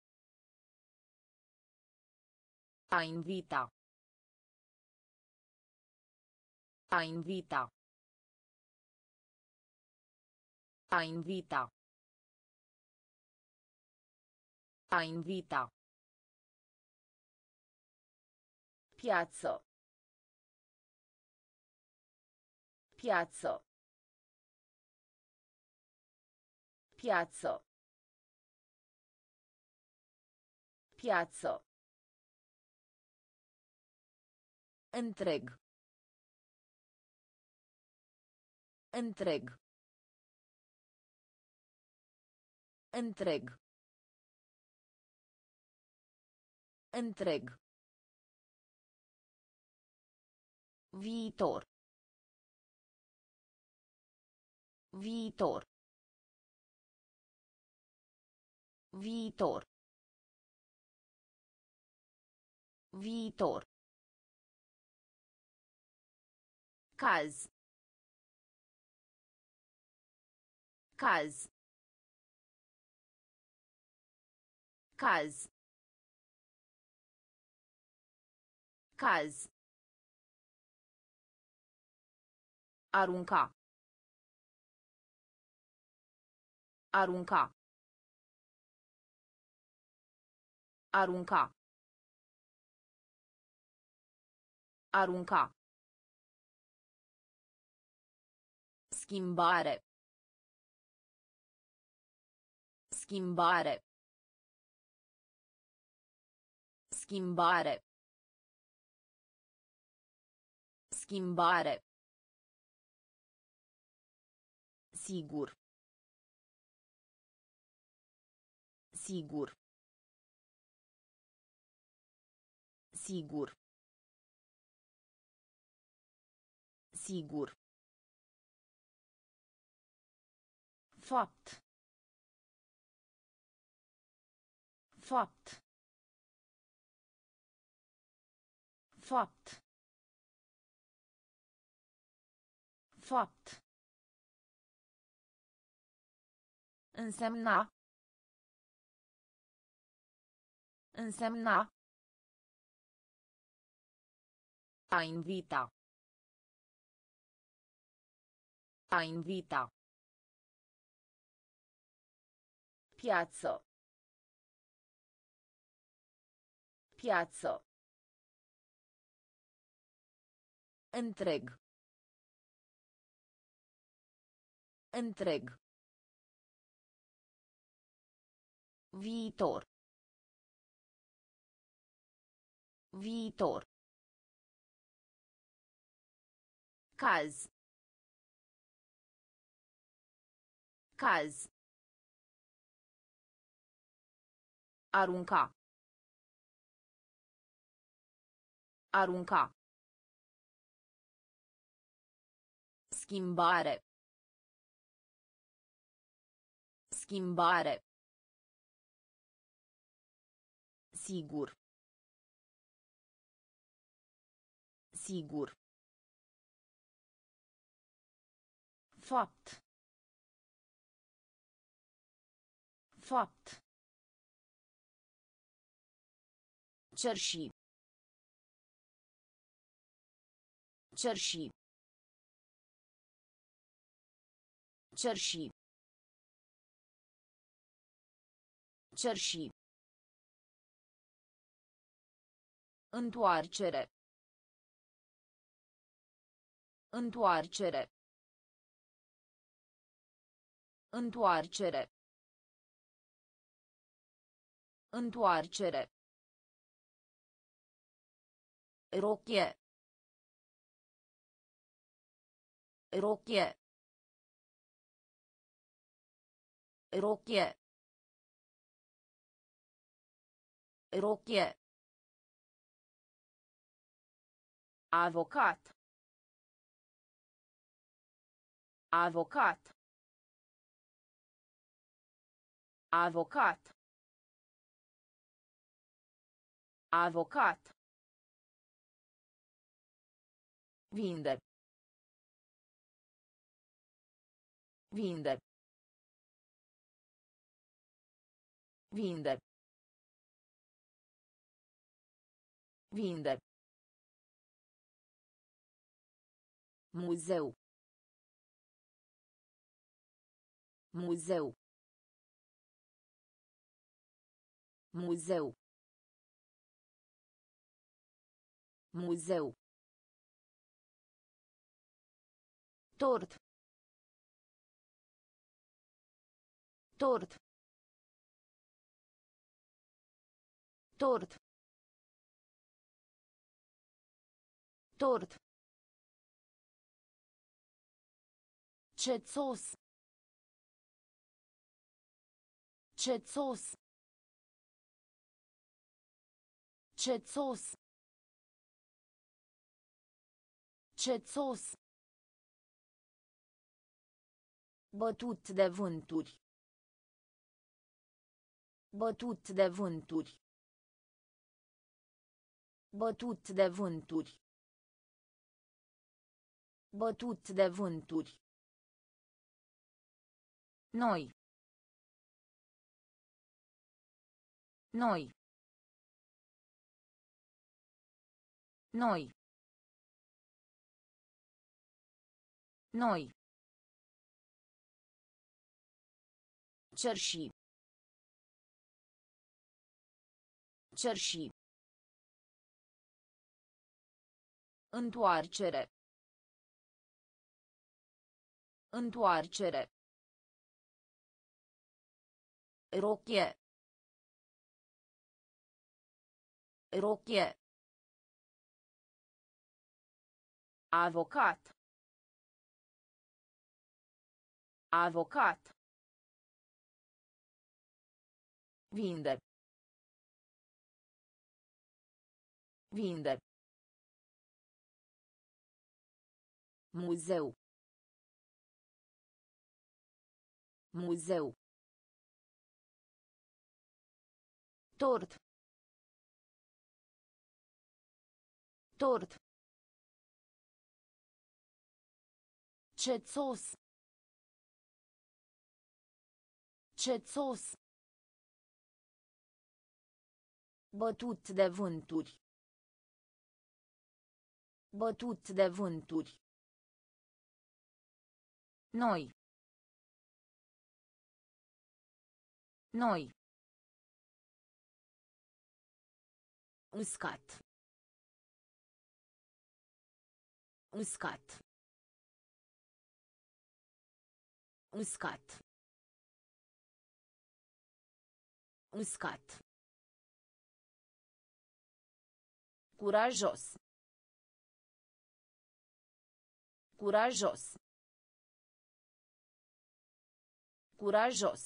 A invita. A invita. A invita. A invita. Piață. Piață. Piață. Piață. Întreg. Întreg. Întreg. Întreg. Viitor. Viitor. Viitor. Viitor. Caz. Caz. Caz. Caz. Arunca. Arunca. Arunca. Arunca. Schimbare. Schimbare. Schimbare. Schimbare. Sigur. Sigur. Sigur. Sigur. Fapt. Fapt. Fapt. Fapt. Însemna. Însemna. A invita. A invita. Piață. Piață. Întreg. Întreg. Viitor. Viitor. Caz. Caz. Arunca. Arunca. Schimbare. Schimbare. Sigur. Sigur. Fapt. Fapt. Cerși. Cerși. Cerși. Cerși. Întoarcere. Întoarcere. Întoarcere. Întoarcere. Rochie. Rochie. Rochie. Rochie. Avocat. Avocat. Avocat. Avocat. Vinde. Vinde. Vinde. Vinde. Muzeu. Muzeu. Muzeu. Muzeu. Tort. Tort. Tort. Tort. Cețos. Cețos. Cețos. Cețos. Bătut de vânturi. Bătut de vânturi. Bătut de vânturi. Bătut de vânturi. Noi. Noi. Noi. Noi. Cerși. Cerși. Întoarcere. Întoarcere. Rochie. Rochie. Avocat. Avocat. Vinde. Vinde. Muzeu. Muzeu. Tort. Tort. Cețos. Cețos. Bătut de vânturi. Bătut de vânturi. Noi. Noi. Uscat. Uscat. Uscat. Uscat. Curajos. Curajos. Curajos.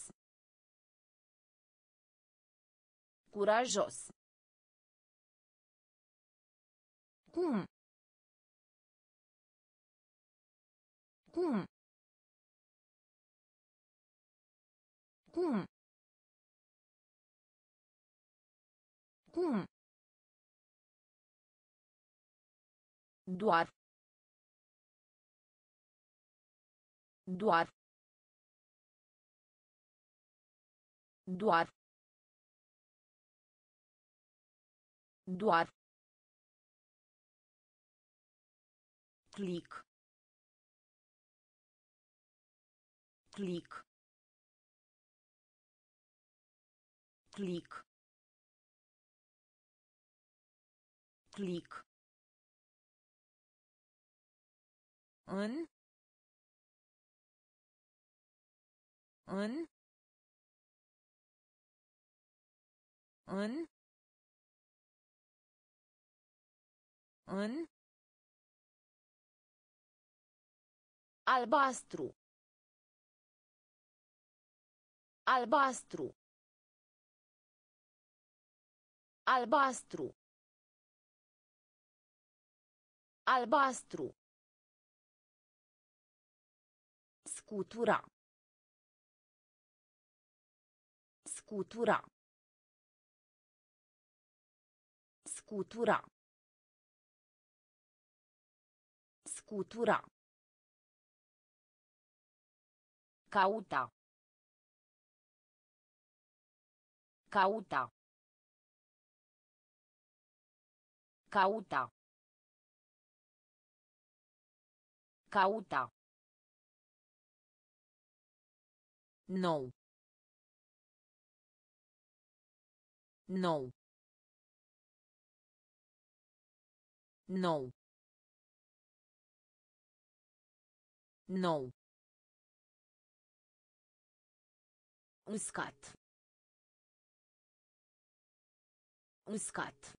Curajos. Cum? Cum? Cum? Cum? Doar. Doar. Doar. Doar. Click. Click. Click. Click. În. În. În. În. Albastru. Albastru. Albastru. Albastru. Scutura. Scutura. Scutura. Scutura. Cauta. Cauta. Cauta. Cauta. Nou. Nou. Nou. Nou. Uscat. Uscat.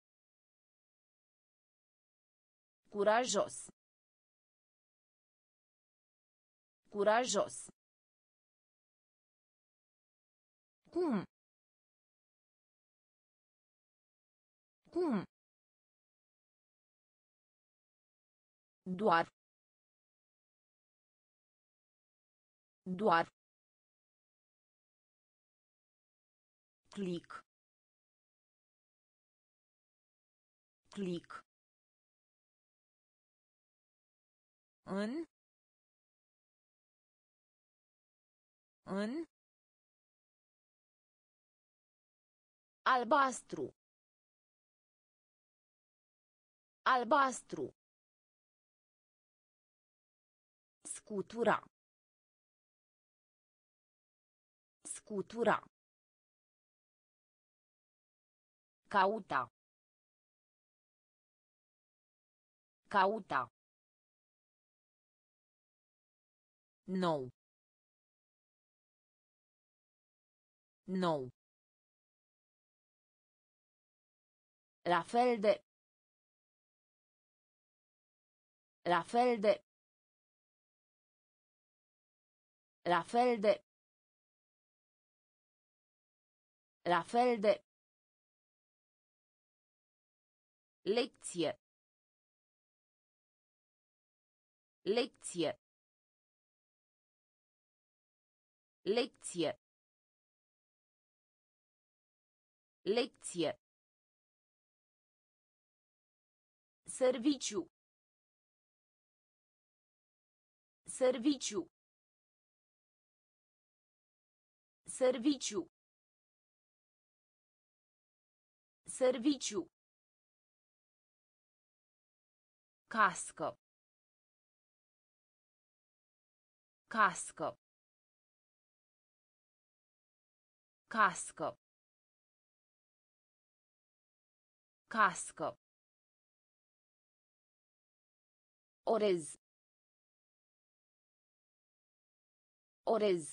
Curajos. Curajos. Cum. Cum. Doar. Doar. Click. Click. În. În. Albastru. Albastru. Scutura. Scutura. Cauta. Cauta. Nou. Nou. La fel de. La fel de. La fel de. La fel de. Lecție. Lecție. Lecție. Lecție. Serviciu. Serviciu. Serviciu. Serviciu. Cască. Cască. Cască. Cască. Orez. Orez.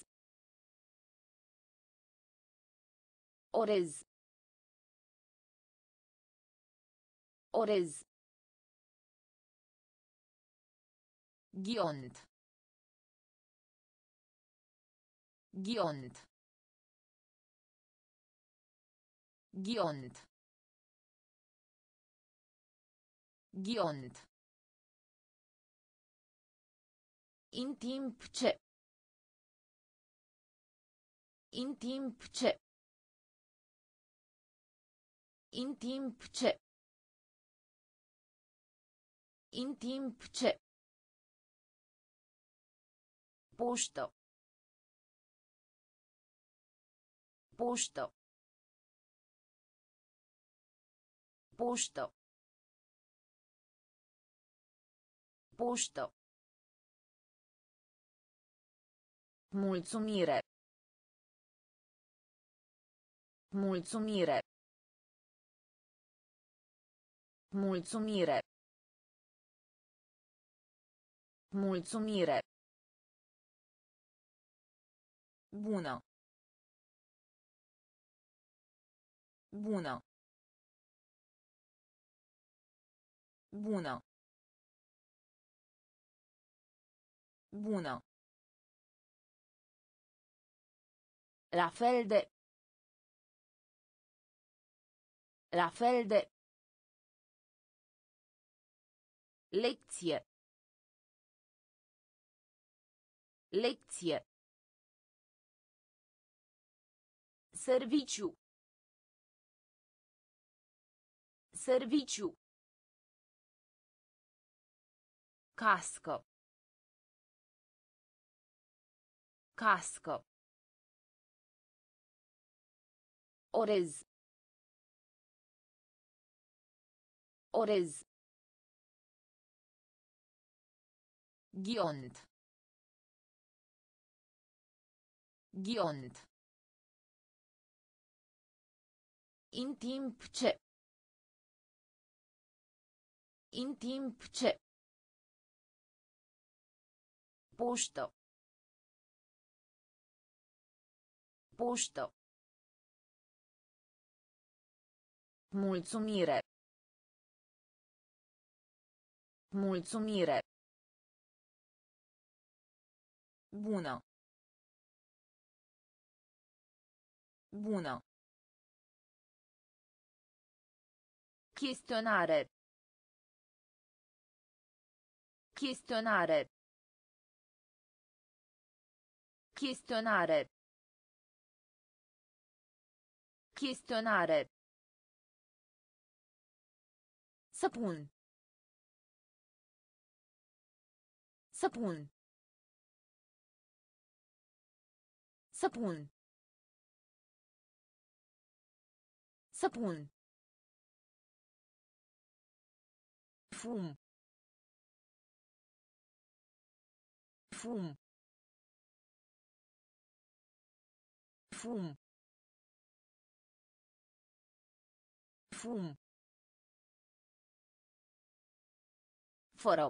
Orez. Orez. Ghiont. Ghiont. Ghiont. Ghiont. In timp ce. In timp ce. In timp ce. In timp ce. Poștă. Poștă. Poștă. Poștă. Mulțumire. Mulțumire. Mulțumire. Mulțumire. Bună. Bună. Bună. Bună. La fel de. La fel de. Lecție. Lecție. Serviciu. Serviciu. Cască. Cască. Orez. Orez. Ghiont. Ghiont. În timp ce. În timp ce. Poștă. Poștă. Mulțumire. Mulțumire. Bună. Bună. Chestionare. Chestionare. Chestionare. Chestionare. Săpun. Săpun. Săpun. Săpun. Fum. Fum. Fum. Fum. Fără.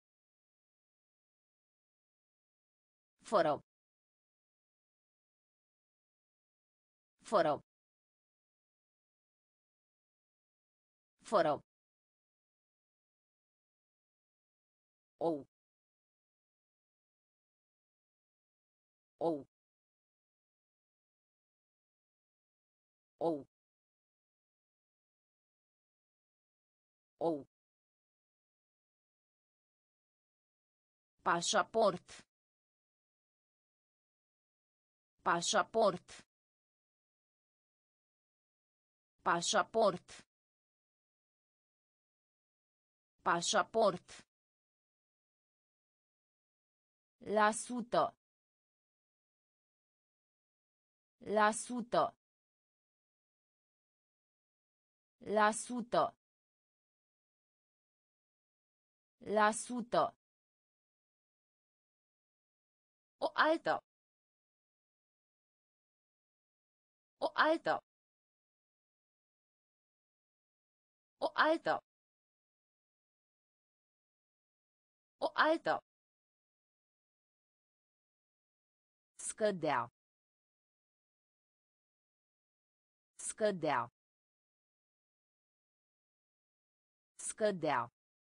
Fără. Fără. Fără. Ou. Ou. Ou. Ou. Pașaport. Pașaport. Pașaport. Pașaport. La sută. La sută. La sută. La sută. O altă. O altă. O altă. O altă. Scădea. Scădea. Scădea.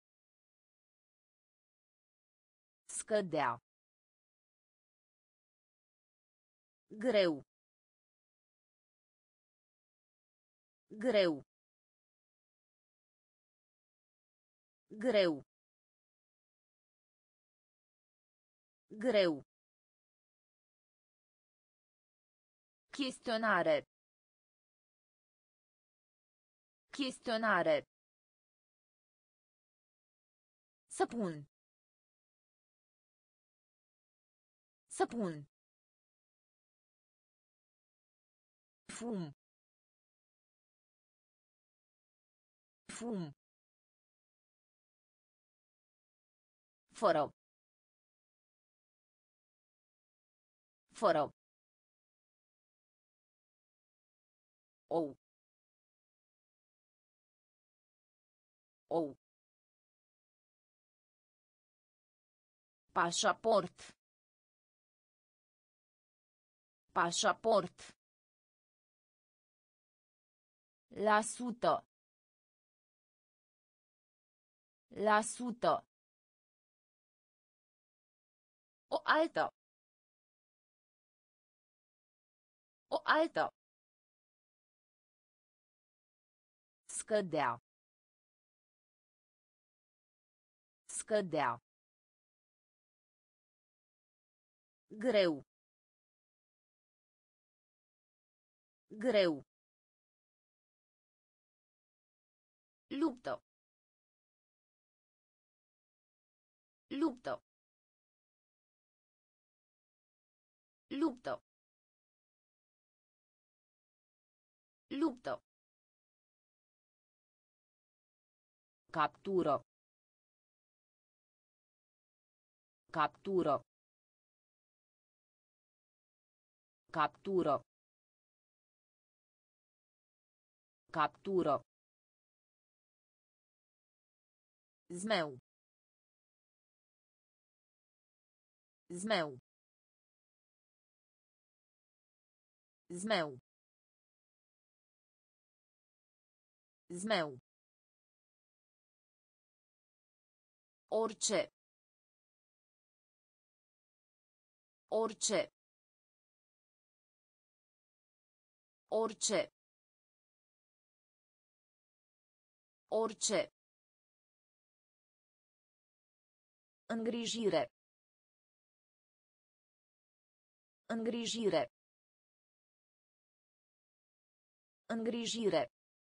Scădea. Greu. Greu. Greu. Greu. Chestionare. Chestionare. Săpun. Săpun. Fum. Fum. Fără. Fără. Ou. Ou. Pașaport. Pașaport. La sută. La sută. O altă. O altă. Scădea. Scădea. Greu. Greu. Luptă. Luptă. Luptă. Luptă. Captură. Captură. Captură. Captură. Zmeu. Zmeu. Zmeu. Zmeu. Orice. Orice. Orice. Orice. Îngrijire. Îngrijire. Îngrijire.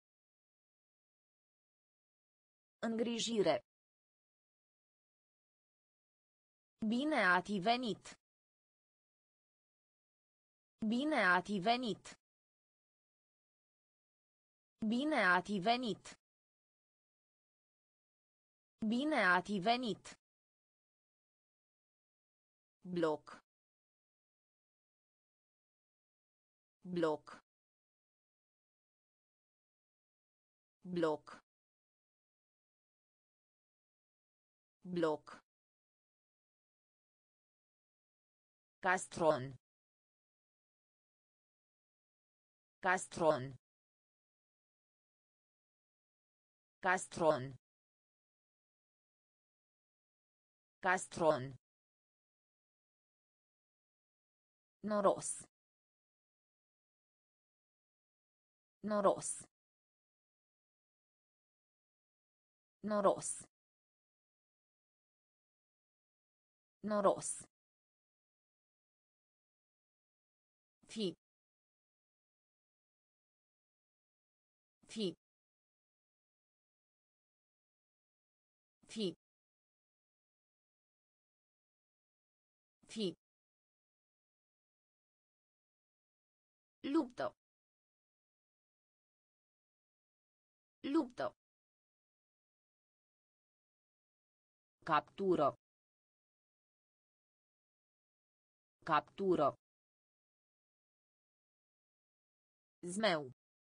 Îngrijire. Bine ați venit. Bine ați venit. Bine ați venit. Bine ați venit. Bloc. Bloc. Bloc. Bloc. Castron. Castron. Castron. Castron. Noros. Noros. Noros. Noros. Fi. Fi. Fi. Fi. Luptă. Luptă. Captură. Captură. Zmeu.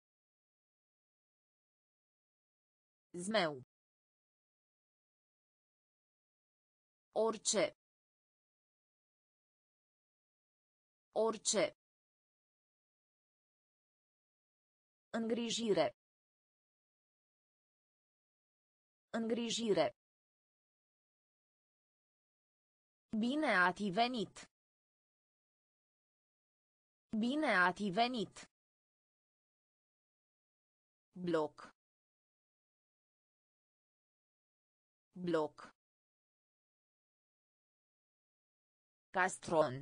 Zmeu. Orice. Orice. Îngrijire. Îngrijire. Bine ați venit. Bine ați venit. Bloc. Bloc. Castron.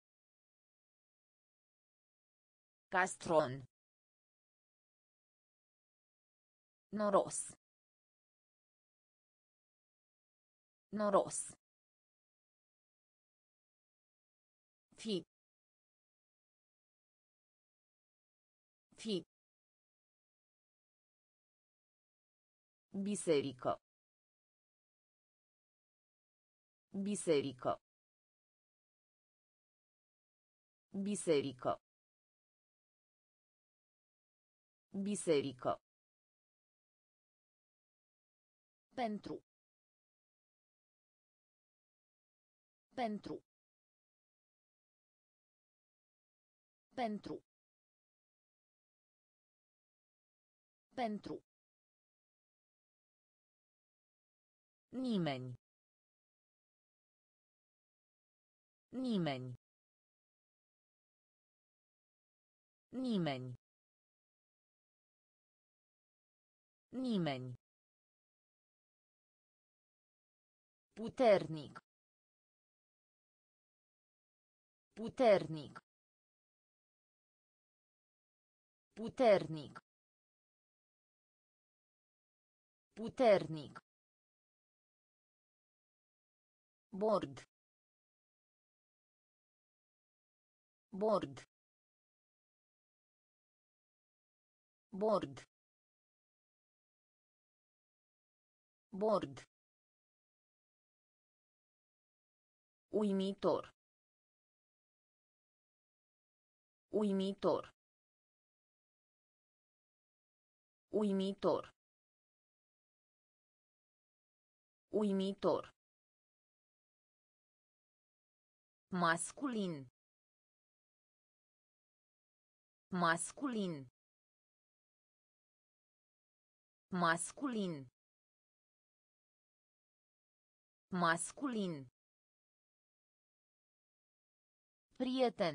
Castron. Noros. Noros. Fi. Fi. Biserică. Biserică. Biserică. Biserică. Pentru. Pentru. Pentru. Pentru. Nimeni. Nimeni. Nimeni. Nimeni. Puternic. Puternic. Puternic. Puternic. Bord. Bord. Bord. Bord. Uimitor. Uimitor. Uimitor. Uimitor. Masculin. Masculin. Masculin. Masculin. Prieten.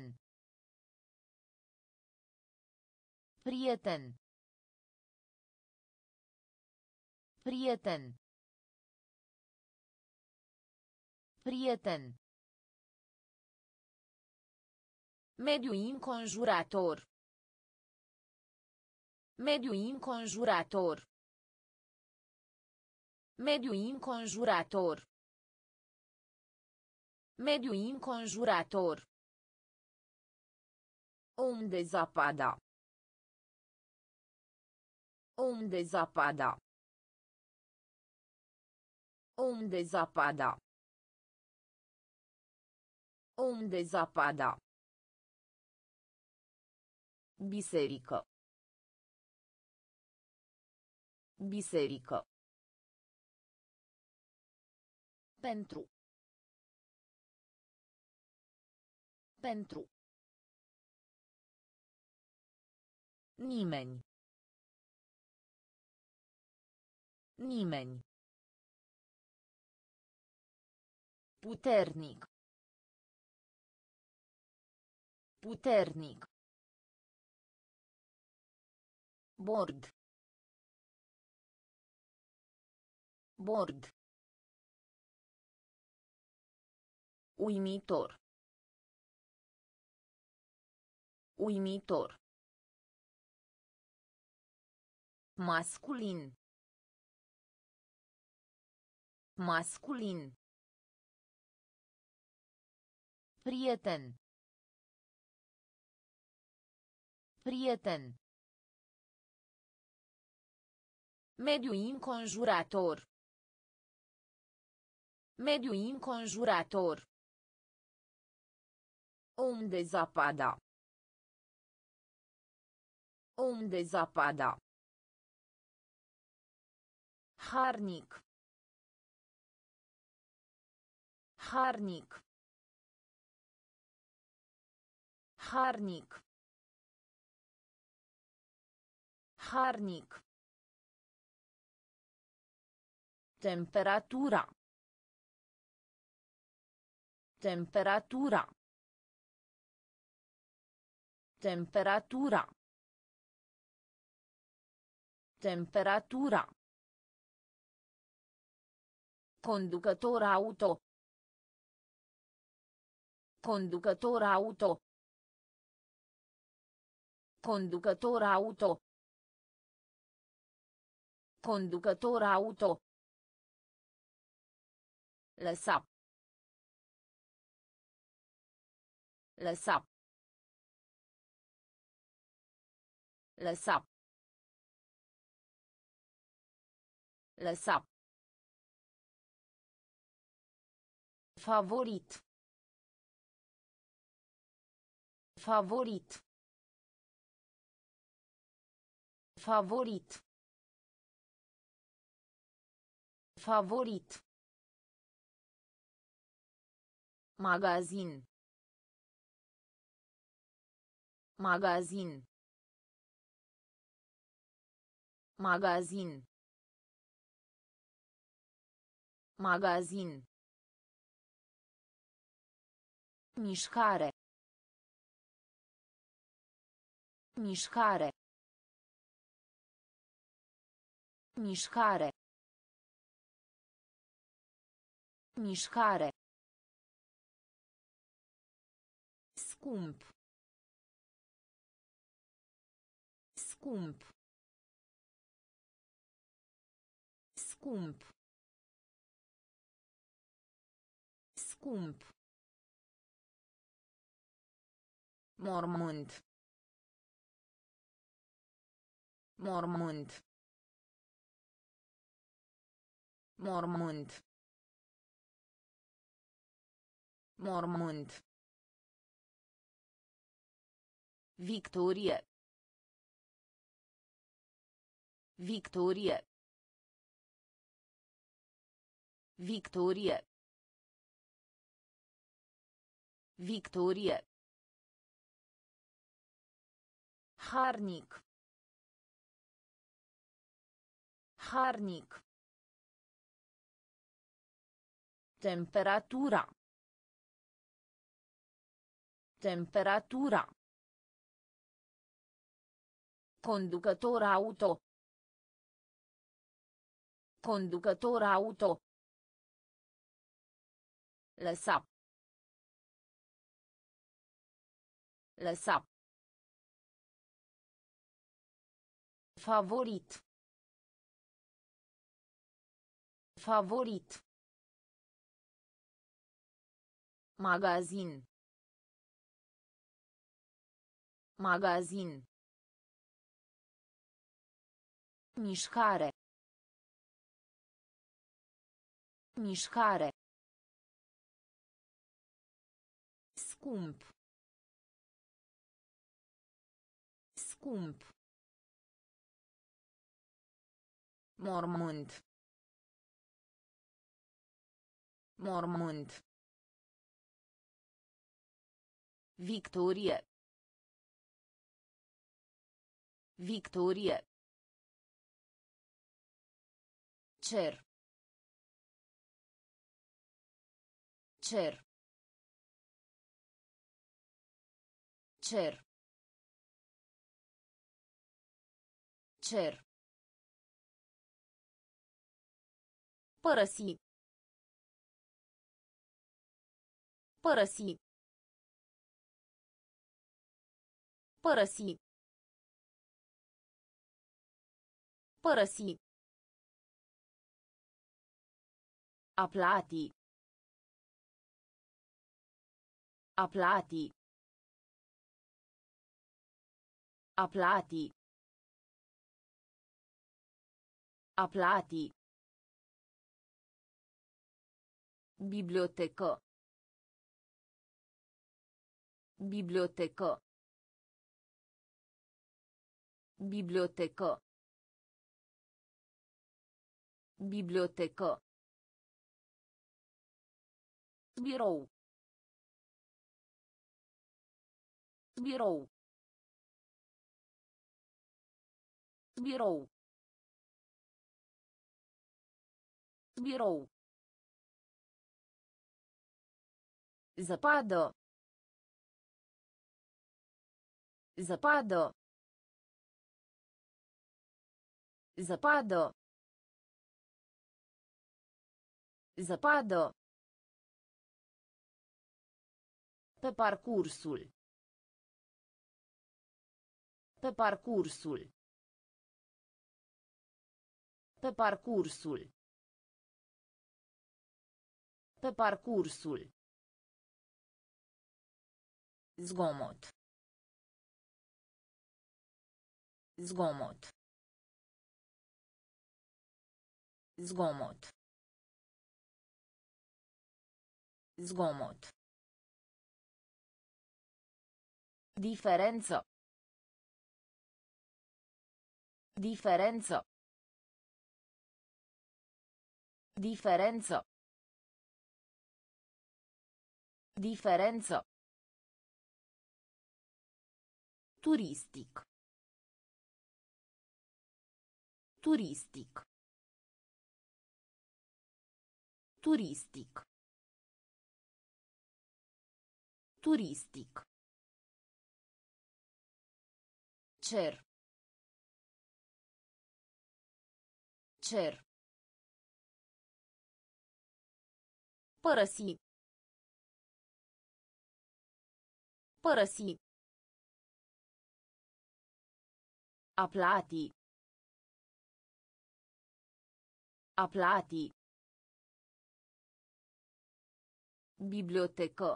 Prieten. Prieten. Prieten. Mediu înconjurător. Mediu înconjurător. Mediu înconjurător. Mediu înconjurător. Unde zapada. Unde zapada. Unde zapada. Unde zapada. Biserică. Biserică. Pentru. Pentru. Nimeni. Nimeni. Puternic. Puternic. Bord. Bord. Uimitor. Uimitor. Masculin. Masculin. Prieten. Prieten. Mediu înconjurător. Mediu înconjurător. Unde zapada. Unde zapada. Harnic. Harnic. Harnic. Harnic. Temperatura. Temperatura. Temperatura. Temperatura. Conducător auto. Conducător auto. Conducător auto. Conducător auto. Lăsa. Lăsa. Lăsa. Lăsa. Favorit. Favorit. Favorit. Favorit. Magazin. Magazin. Magazin. Magazin. Mișcare. Mișcare. Mișcare. Mișcare. Scump. Scump. Scump. Scump. Mormânt. Mormânt. Mormânt. Mormânt. Victorie. Victorie. Victorie. Victorie. Harnic. Harnic. Temperatura. Temperatura. Conducător auto. Conducător auto. Lăsa. Lăsa. Favorit. Favorit. Magazin. Magazin. Mișcare. Mișcare. Scump. Scump. Mormânt. Mormânt. Victorie. Victorie. Cer. Cer. Cer. Cer. Părăsi. Părăsi. Părăsi. Părăsi. Aplati. Aplati. Aplati. Aplati. Bibliotecă. Bibliotecă. Bibliotecă. Bibliotecă. Birou. Birou. Birou. Birou. Zăpadă. Zăpadă. Zăpadă. Zăpadă. Pe parcursul. Pe parcursul. Pe parcursul. Pe parcursul. Zgomot. Zgomot. Zgomot. Zgomot. Diferență. Diferență. Diferență. Diferență. Turistic. Turistic. Turistic. Turistic. Cer. Cer. Părăsi. Părăsi. A plati. A plati. Bibliotecă.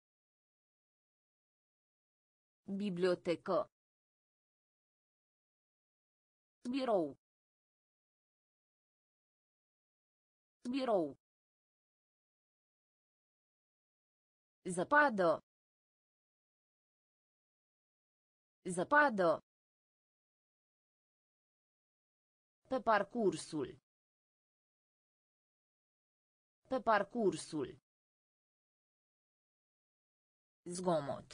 Bibliotecă. Birou. Birou. Zăpadă. Zăpadă. Pe parcursul. Pe parcursul. Zgomot.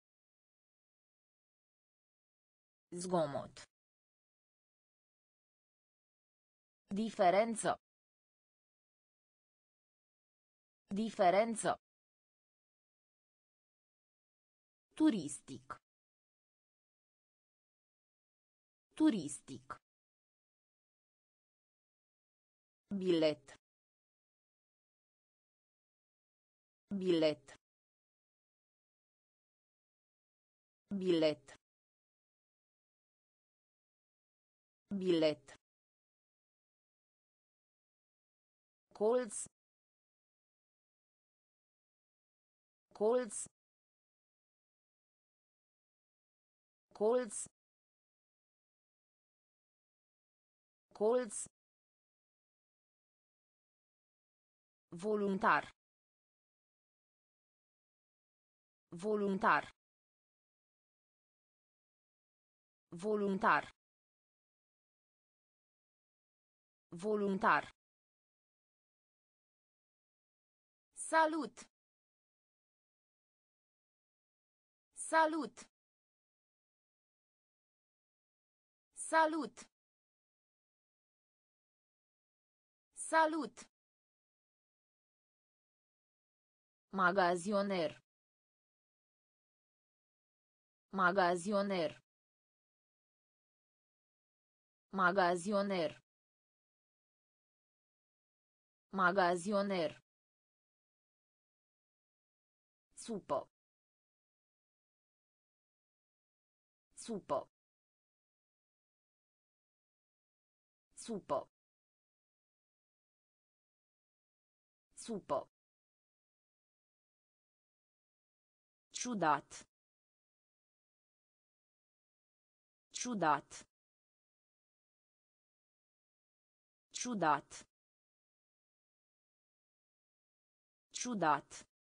Zgomot. Diferență. Diferență. Turistic. Turistic. Bilet. Bilet. Bilet. Bilet. Colț. Colț. Colț. Colț. Voluntar. Voluntar. Voluntar. Voluntar. Salut. Salut. Salut. Salut. Magazioner. Magazioner. Magazioner. Magazioner. Supă. Supă. Supă. Supă. Ciudat. Ciudat. Ciudat. Ciudat.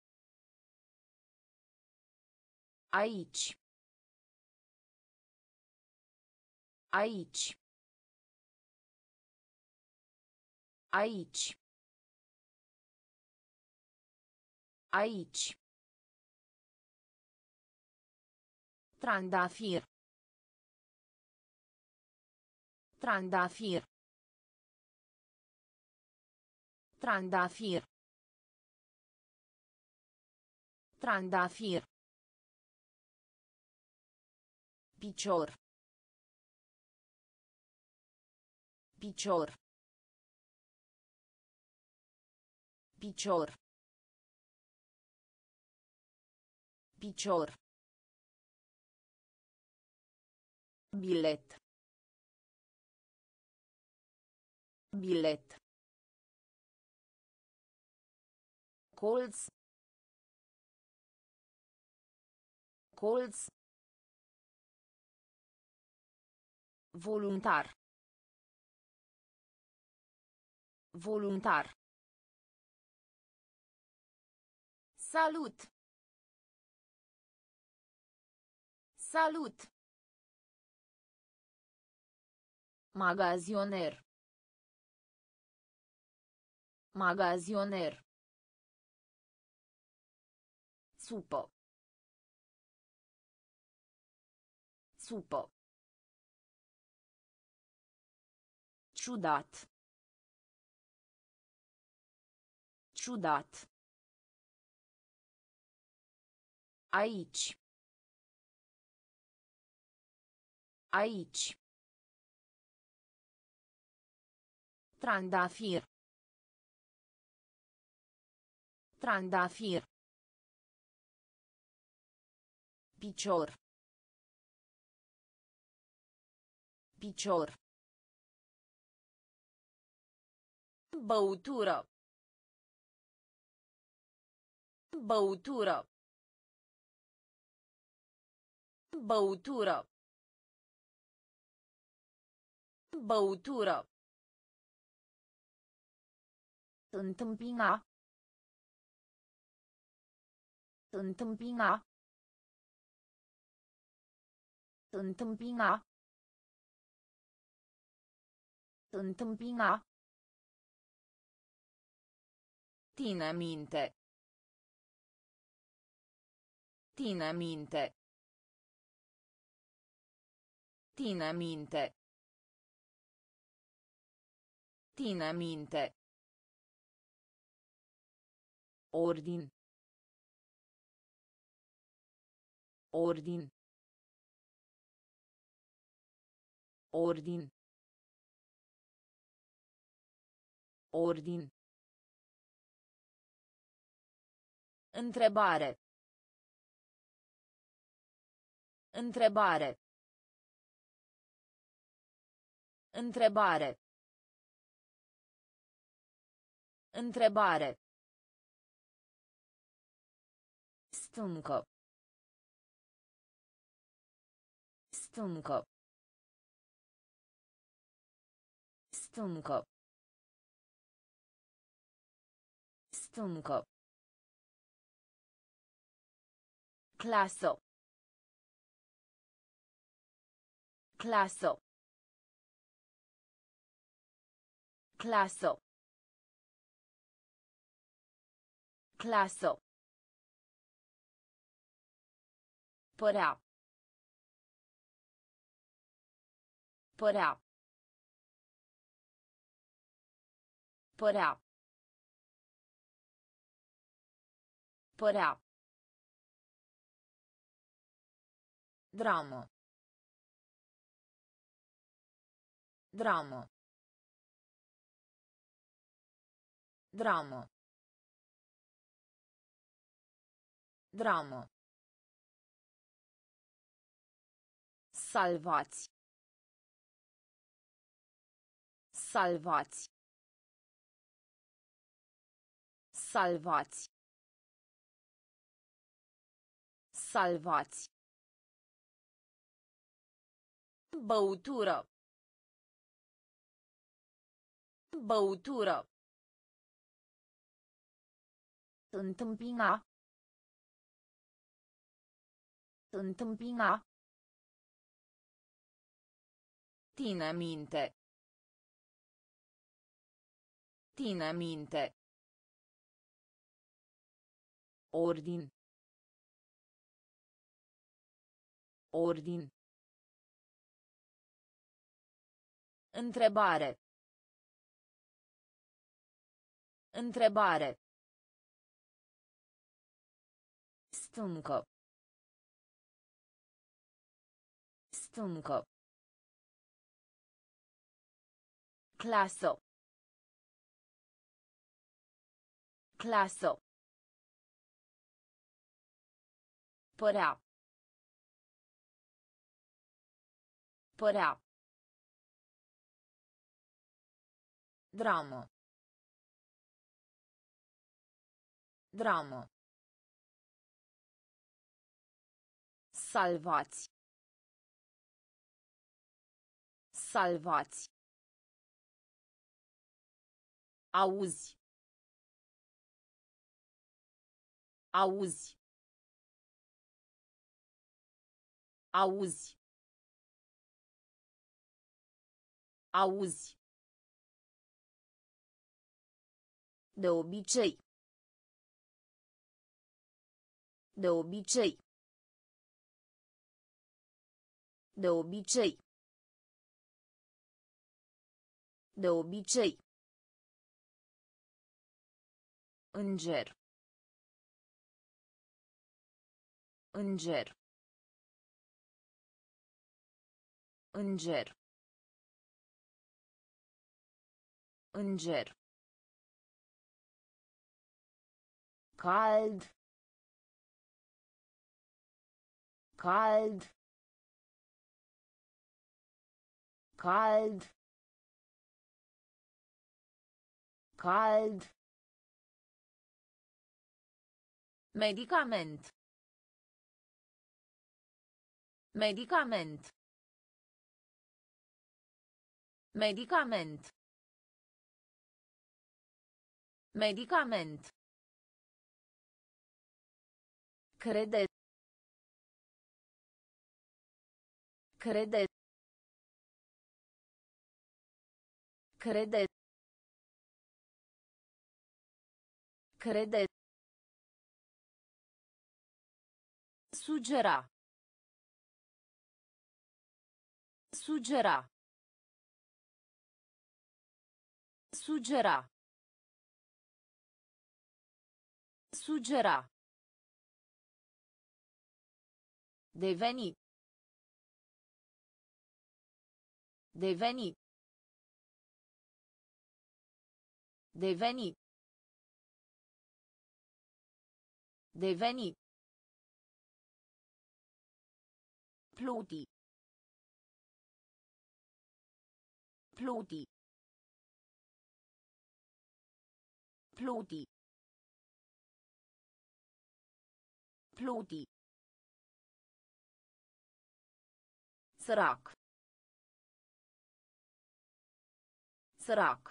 Aici. Aici. Aici. Aici. Trandafir. Trandafir. Trandafir. Trandafir. Picior. Picior. Picior. Picior. Bilet. Bilet. Colț. Colț. Voluntar. Voluntar. Salut. Salut. Magazioner. Magazioner. Supă. Supă. Ciudat. Ciudat. Aici. Aici. Trandafir. Trandafir. Picior. Picior. Băutură. Băutură. Băutură. Băutură. Întâmpina. Întâmpina. Întâmpina. Întâmpina. Ține minte. Ține minte. Ține minte. Ține minte. Ordin. Ordin. Ordin. Ordin. Întrebare. Întrebare. Întrebare. Întrebare. Stâncă. Stâncă. Stâncă. Stâncă. Clasă. Clasă. Clasă. Clasă. Părea. Părea. Părea. Părea. Dramă. Dramă. Dramă. Dramă. Salvați. Salvați. Salvați. Salvați. Băutură. Băutură. Întâmpina. Întâmpina. Ține minte. Ține minte. Ordin. Ordin. Întrebare. Întrebare. Stâncă. Stâncă. Clasă. Clasă. Părea. Părea. Dramă. Dramă. Salvați. Salvați. Auzi. Auzi. Auzi. Auzi. De obicei. De obicei. De obicei. De obicei. Înger. Înger. Înger. Înger. Cald. Cald. Cald. Cald. Medicament. Medicament. Medicament. Medicament. Crede. Crede. Crede. Crede. Sugera. Sugera. Sugera. Sugera. Deveni. Deveni. Deveni. Deveni. Pluti. Pluti. Pluti. Pluti. Sărac. Sărac.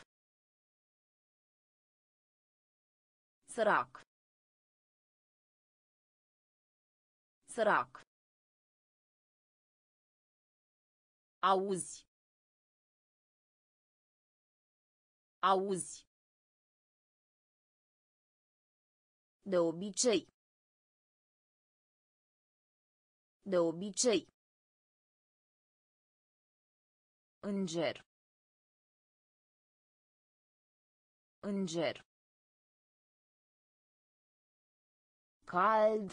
Sărac. Sărac. Auzi. Auzi. De obicei. De obicei. Înger. Înger. Cald.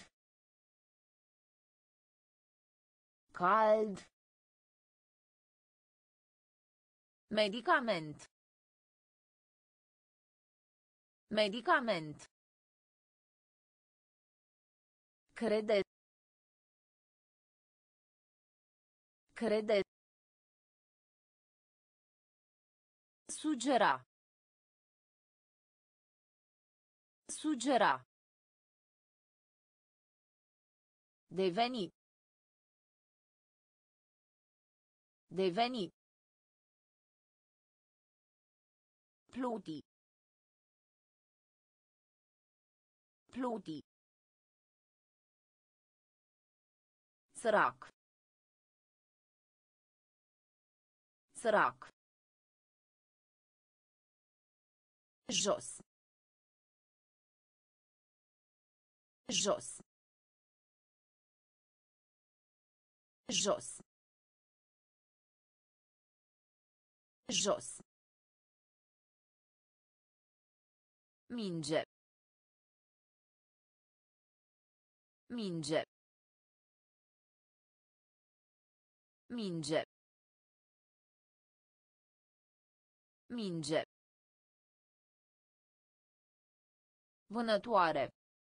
Cald. Medicament. Medicament. Crede. Crede. Sugera. Sugera. Deveni. Deveni. Pluti. Pluti. Sărac. Sărac. Jos. Jos. Jos. Jos. Minge. Minge. Minge. Minge. Vânătoare.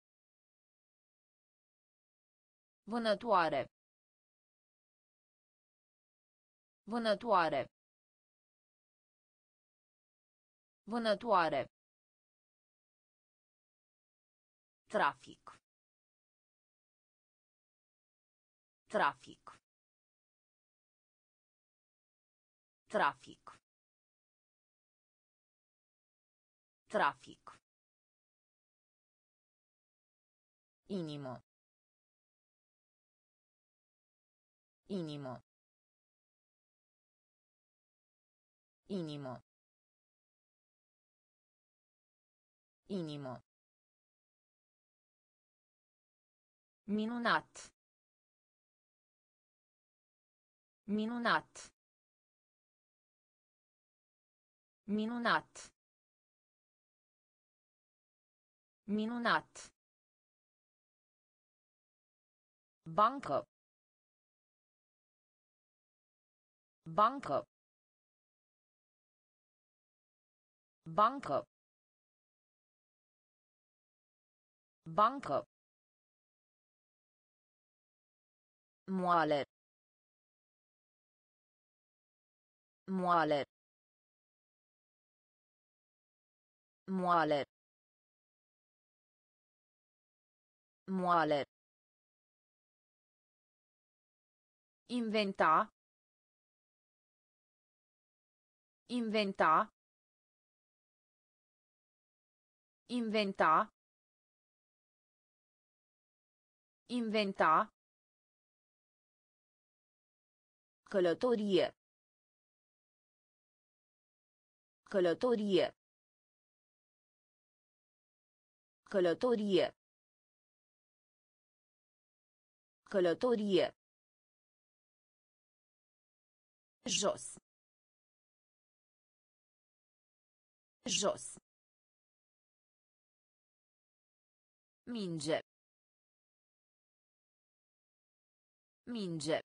Vânătoare. Vânătoare. Vânătoare. Trafic. Trafic. Trafic. Trafic. Inimă. Inimă. Inimă. Inimă. Minunat. Minunat. Minunat. Minunat. Bancă. Bancă. Bancă. Bancă. Moale. Moale. Moale. Moale. Inventa. Inventa. Inventa. Inventa. Călătorie. Călătorie. Călătorie. Călătorie. Jos. Jos. Minge. Minge.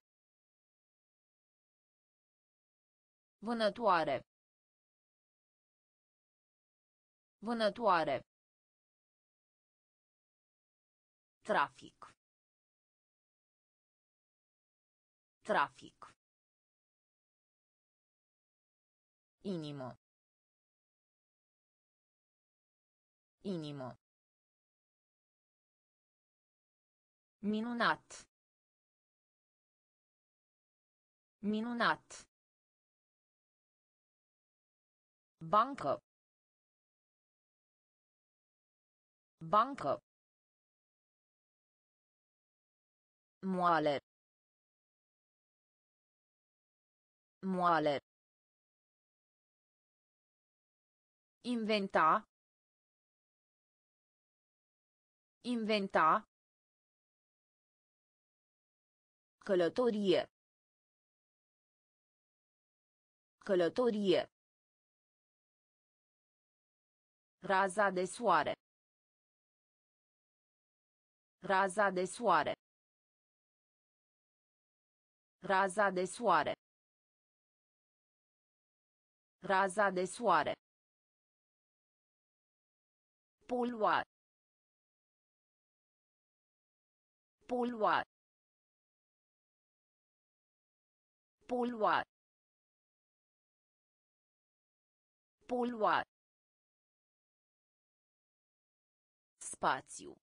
Vânătoare. Vânătoare. Trafic. Trafic. Inimă. Inimă. Minunat. Minunat. Bancă. Bancă. Moale. Moale. Inventa. Inventa. Călătorie. Călătorie. Raza de soare. Raza de soare. Raza de soare. Raza de soare. Poluat. Poluat. Poluat. Poluat. Spațiu.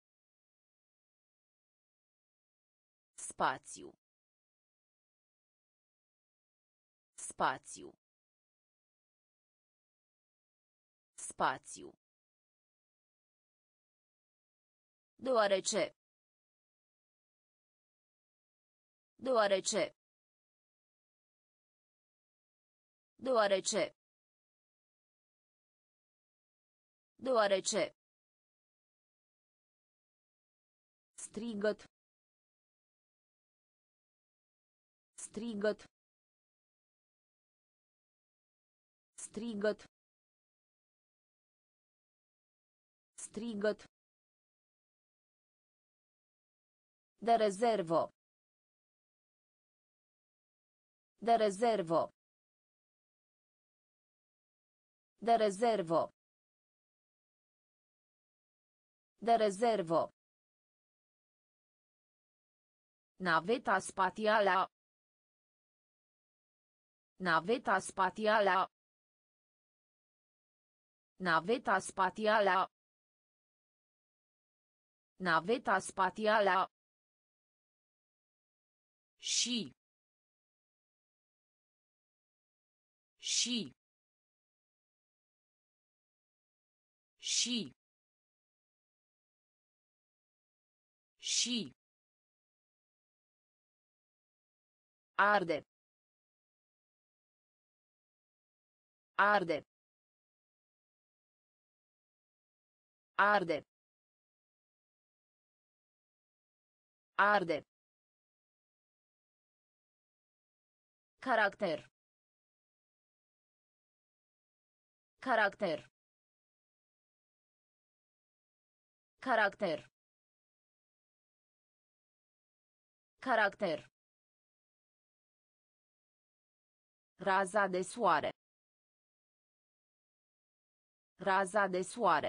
Spațiu. Spațiu. Spațiu. Deoarece. Deoarece. Deoarece. Deoarece. Strigăt. Strigăt. Strigăt. Strigăt. De rezervă. De rezervă. De rezervă. De rezervă. Naveta spațială. Naveta spațială. Naveta spațială. Naveta spațială. Și. Și. Și. Și. Arde. Arde. Arde. Arde. Caracter. Caracter. Caracter. Caracter. Raza de soare. Raza de soare.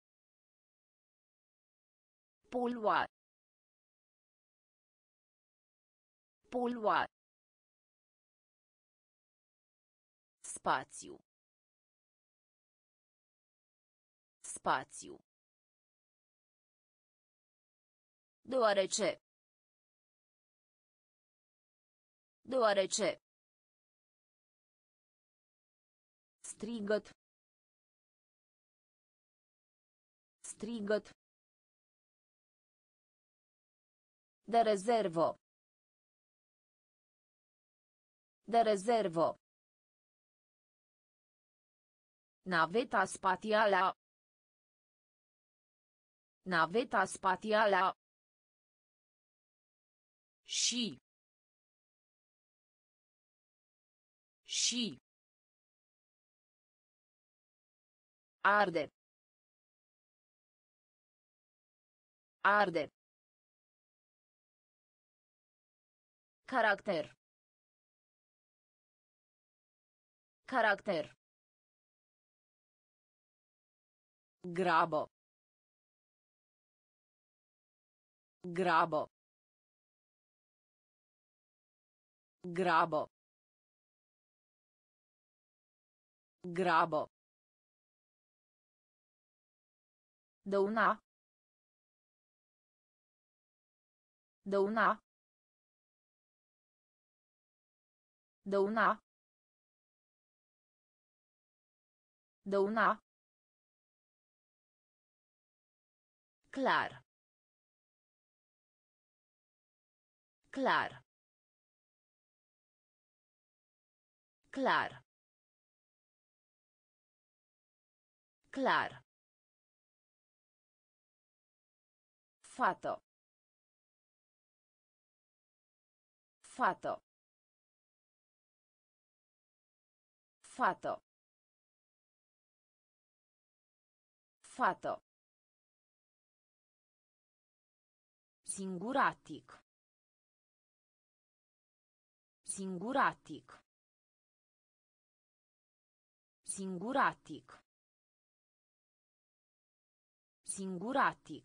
Polua. Polua. Spațiu. Spațiu. Deoarece. Deoarece. Strigăt. Strigăt. De rezervă. De rezervă. Naveta spațială. Naveta spațială. Și. Și. Arde. Arde. Caracter. Caracter. Grabă. Grabă. Grabă. Grabă. Dăuna. Dăuna. Dăuna. Dăuna. Clar. Clar. Clar. Clar. Fată. Fată. Fată. Fată. Singuratic. Singuratic. Singuratic. Singuratic.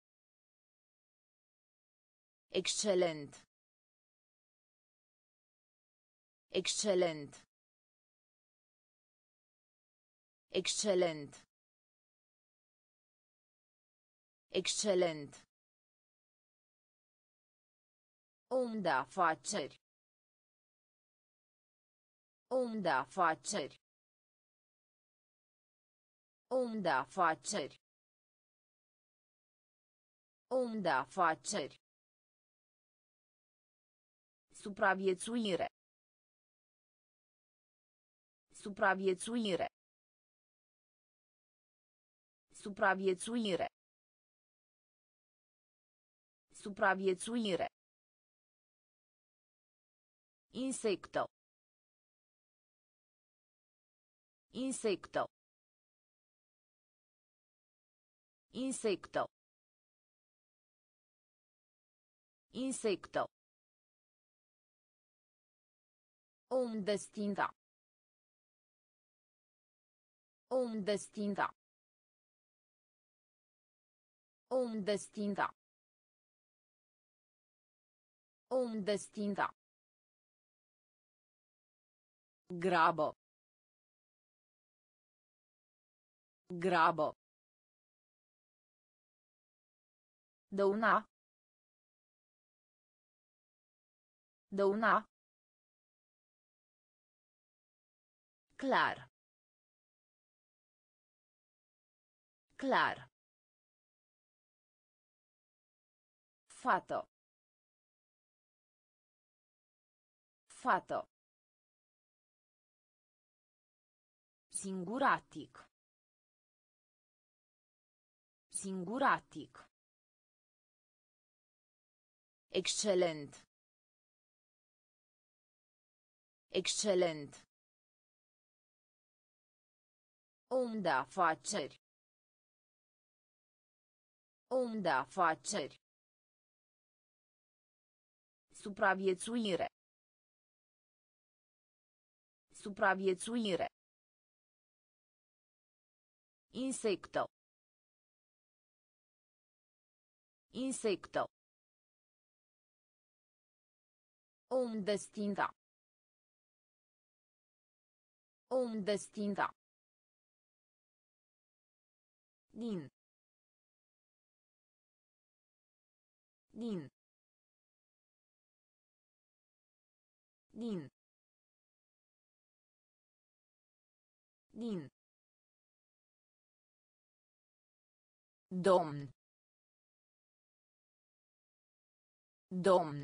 Excelent. Excelent. Excelent. Excelent. Om de afaceri. Om de afaceri. Om de afaceri. Om de afaceri. Supraviețuire. Supraviețuire. Supraviețuire. Supraviețuire. Insecto. Insecto. Insecto. Insecto. Om destinda. Om destinda. Om destinda. Om destinda. Grabă. Grabă. Dăuna. Dăuna. Clar. Clar. Fată. Fată. Singuratic. Singuratic. Excelent. Excelent. Om de afaceri. Om de afaceri. Supraviețuire. Supraviețuire. Insecto. Insecto. Om destinda. Om destinda. Din. Din. Din. Din. Domn. Domn.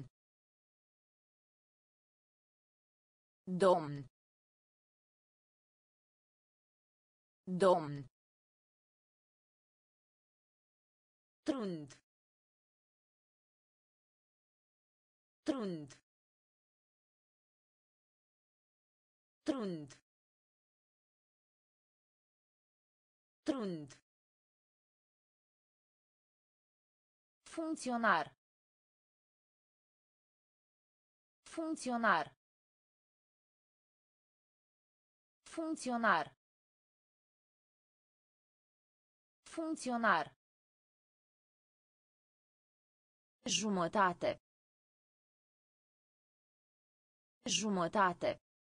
Domn. Domn. Trund. Trund. Trund. Trund. Funcționar. Funcționar. Funcționar. Funcționar. Jumătate. Jumătate.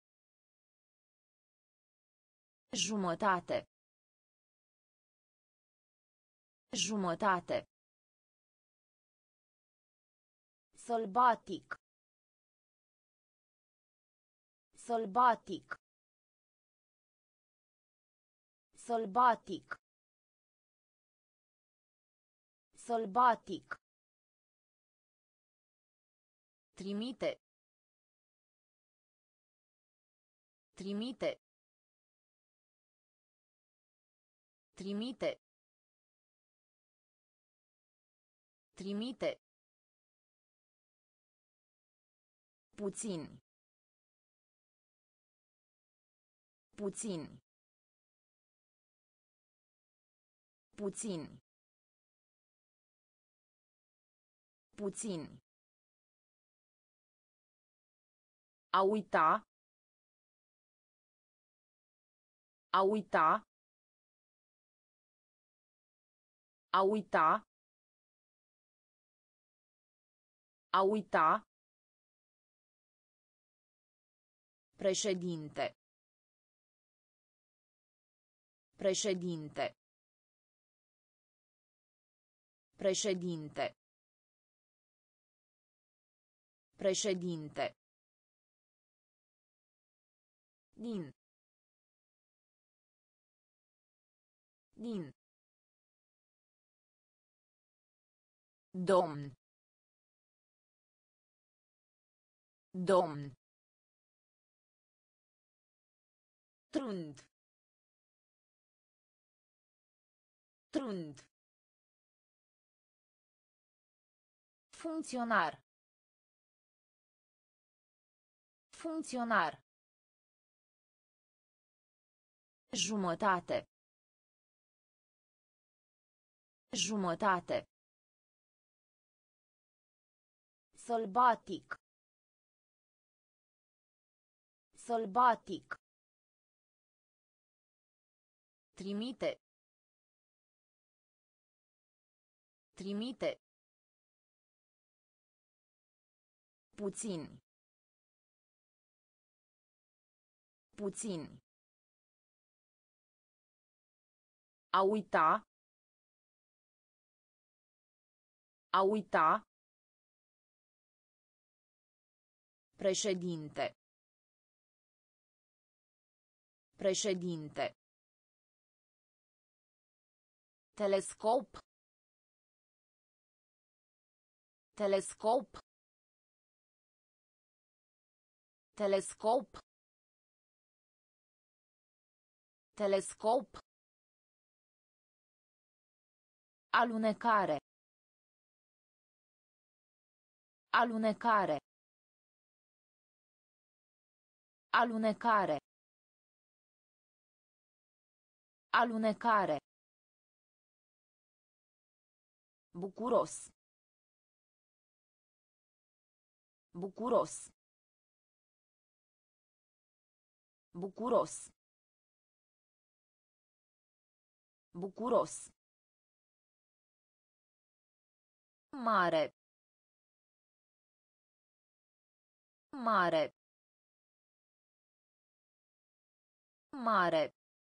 Jumătate. Jumătate. Sălbatic. Sălbatic. Sălbatic. Sălbatic. Trimite. Trimite. Trimite. Trimite. Puțin. Puțin. Puțin. Puțin. A uita. A uita. A uita. A uita. Președinte. Președinte. Președinte. Președinte. Din. Din. Domn. Domn. Trund. Trund. Funcționar. Funcționar. Jumătate. Jumătate. Sălbatic. Sălbatic. Trimite. Trimite. Puțin. Puțin. A uita. A uita. Președinte. Președinte. Telescop. Telescop. Telescop. Telescop. Alunecare. Alunecare. Alunecare. Alunecare. Bucuros. Bucuros. Bucuros. Bucuros. Mare. Mare. Mare.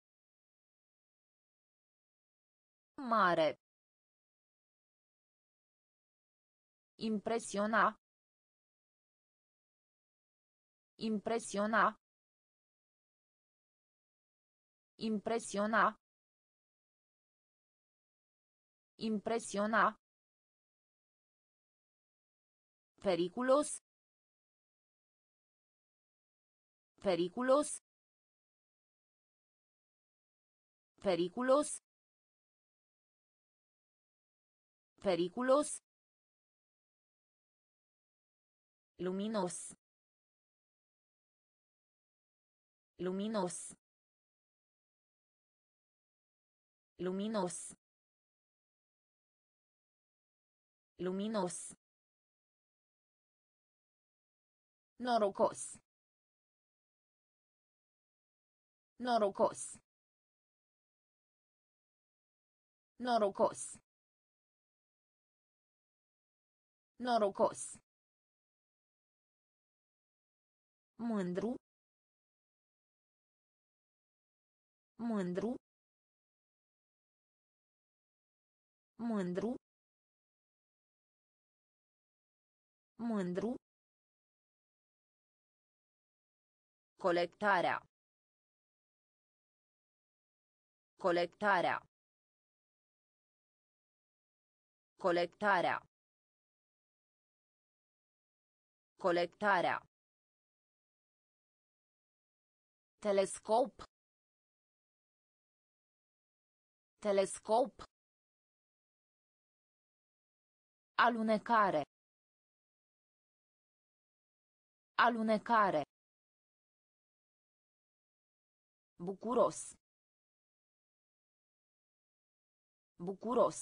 Mare. Impresiona. Impresiona. Impresiona. Impresiona. Periculos. Periculos. Periculos. Periculos. Luminos. Luminos. Luminos. Luminos. Norocos. Norocos. Norocos. Norocos. Mândru. Mândru. Mândru. Mândru. Colectarea. Colectarea. Colectarea. Colectarea. Telescop. Telescop. Alunecare. Alunecare. Bucuros. Bucuros.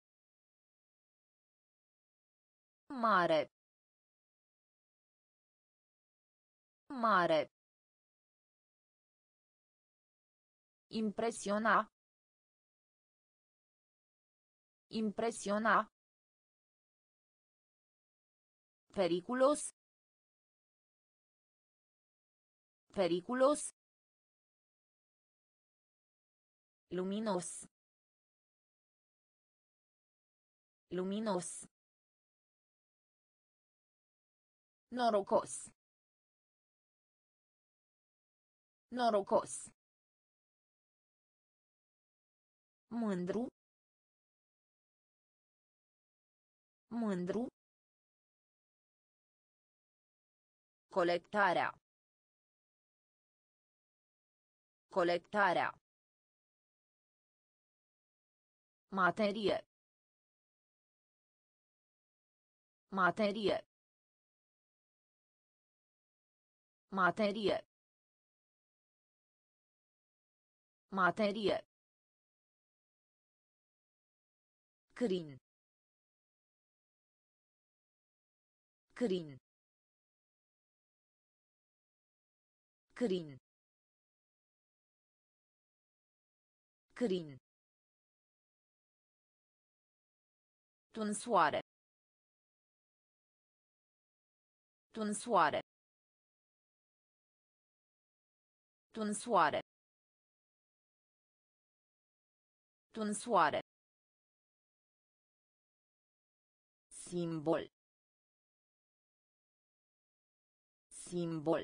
Mare. Mare. Impresiona. Impresiona. Periculos. Periculos. Luminos. Luminos. Norocos. Norocos. Mândru. Mândru. Colectarea. Colectarea. Materie. Materie. Materie. Materie. Crin. Crin. Crin. Crin. Tunsoare. Tunsoare. Tunsoare. Tunsoare. Simbol. Simbol.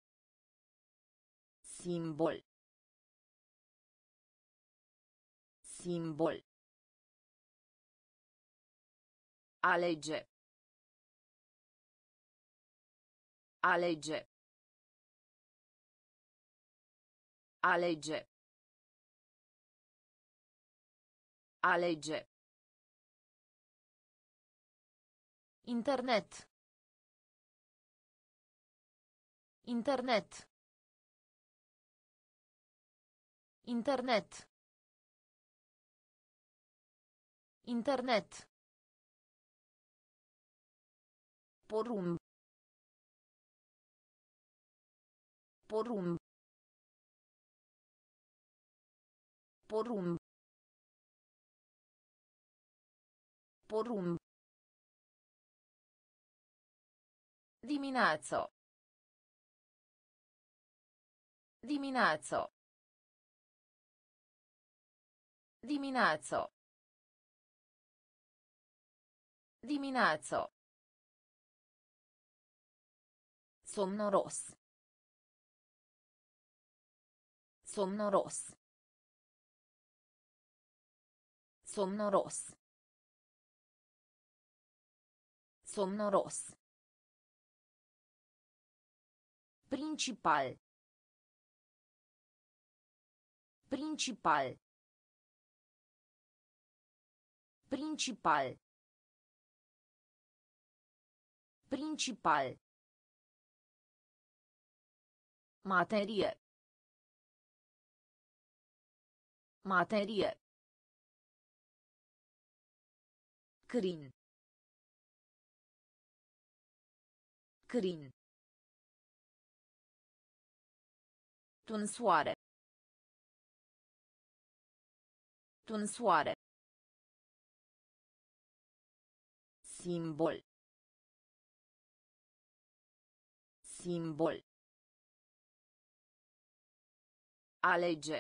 Simbol. Simbol. Alege. Alege. Alege. Alege. Internet. Internet. Internet. Internet. Porumb. Porumb. Porumb. Porumb. Dimineață. Dimineață. Dimineață. Dimineață. Somnoros. Somnoros. Somnoros. Somnoros. Principal. Principal. Principal. Principal. Materie. Materie. Crin. Crin. Tunsoare. Tunsoare. Simbol. Simbol. Alege.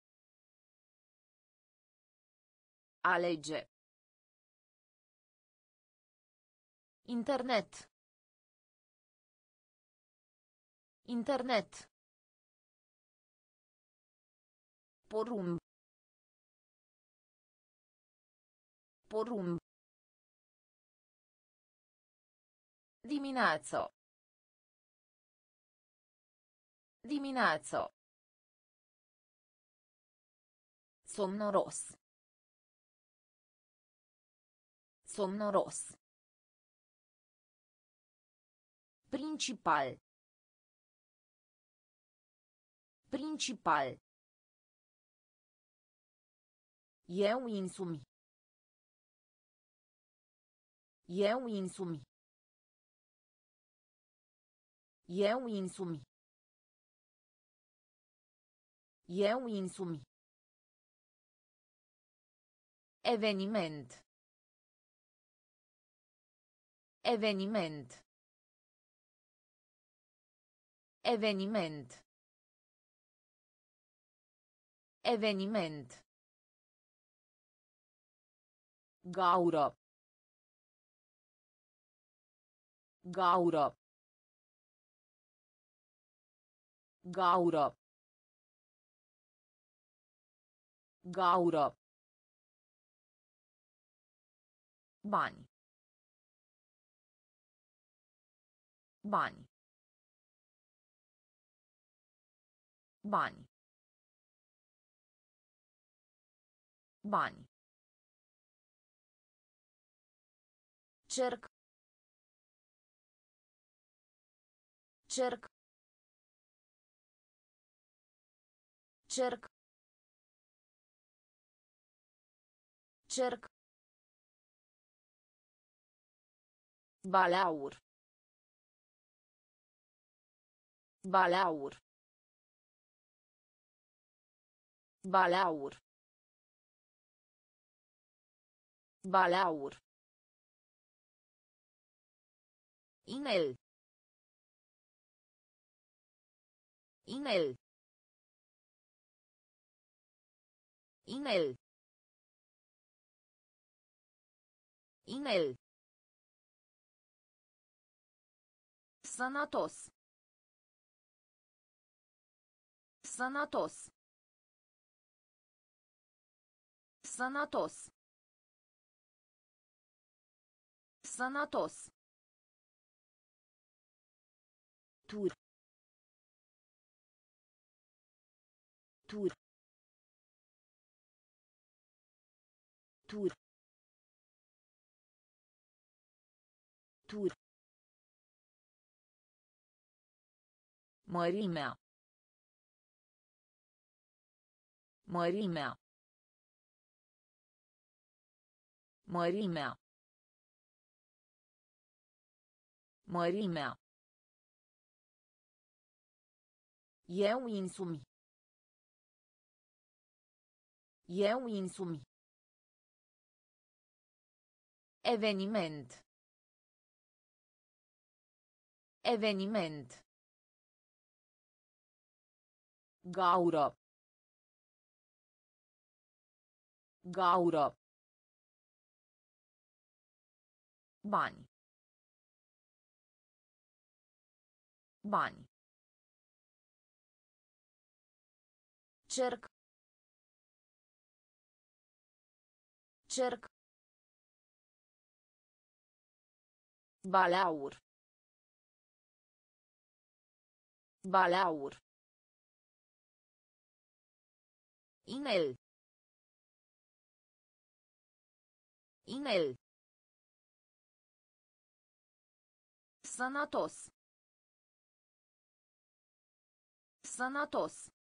Alege. Internet. Internet. Porumb. Porumb. Dimineață. Dimineață. Somnoros. Somnoros. Principal. Principal. Eu însumi. Eu însumi. Eu însumi. Eu însumi. Eveniment. Eveniment. Eveniment. Eveniment. Gaură. Gaură. Gaură. Gaură. Bani. Bani. Bani. Bani. Cerc. Cerc. Cerc. Cerc. Balaur. Balaur. Balaur. Balaur. Inel. Inel. Inel. Inel. Sănătos. Sănătos. Sănătos. Sănătos. Tur. Tur. Tur. Tur. Mărimea. Mărimea. Mărimea. Mărimea. Eu însumi. Eu însumi. Eveniment. Eveniment. Gaură. Gaură. Bani. Bani. Cerc. Cerc. Balaur. Balaur. Inel. Inel. Sănătos. Sănătos.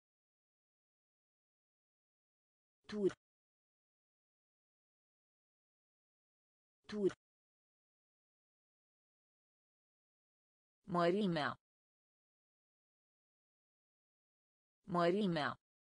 Tur. Tur. Mărimea. Mărimea.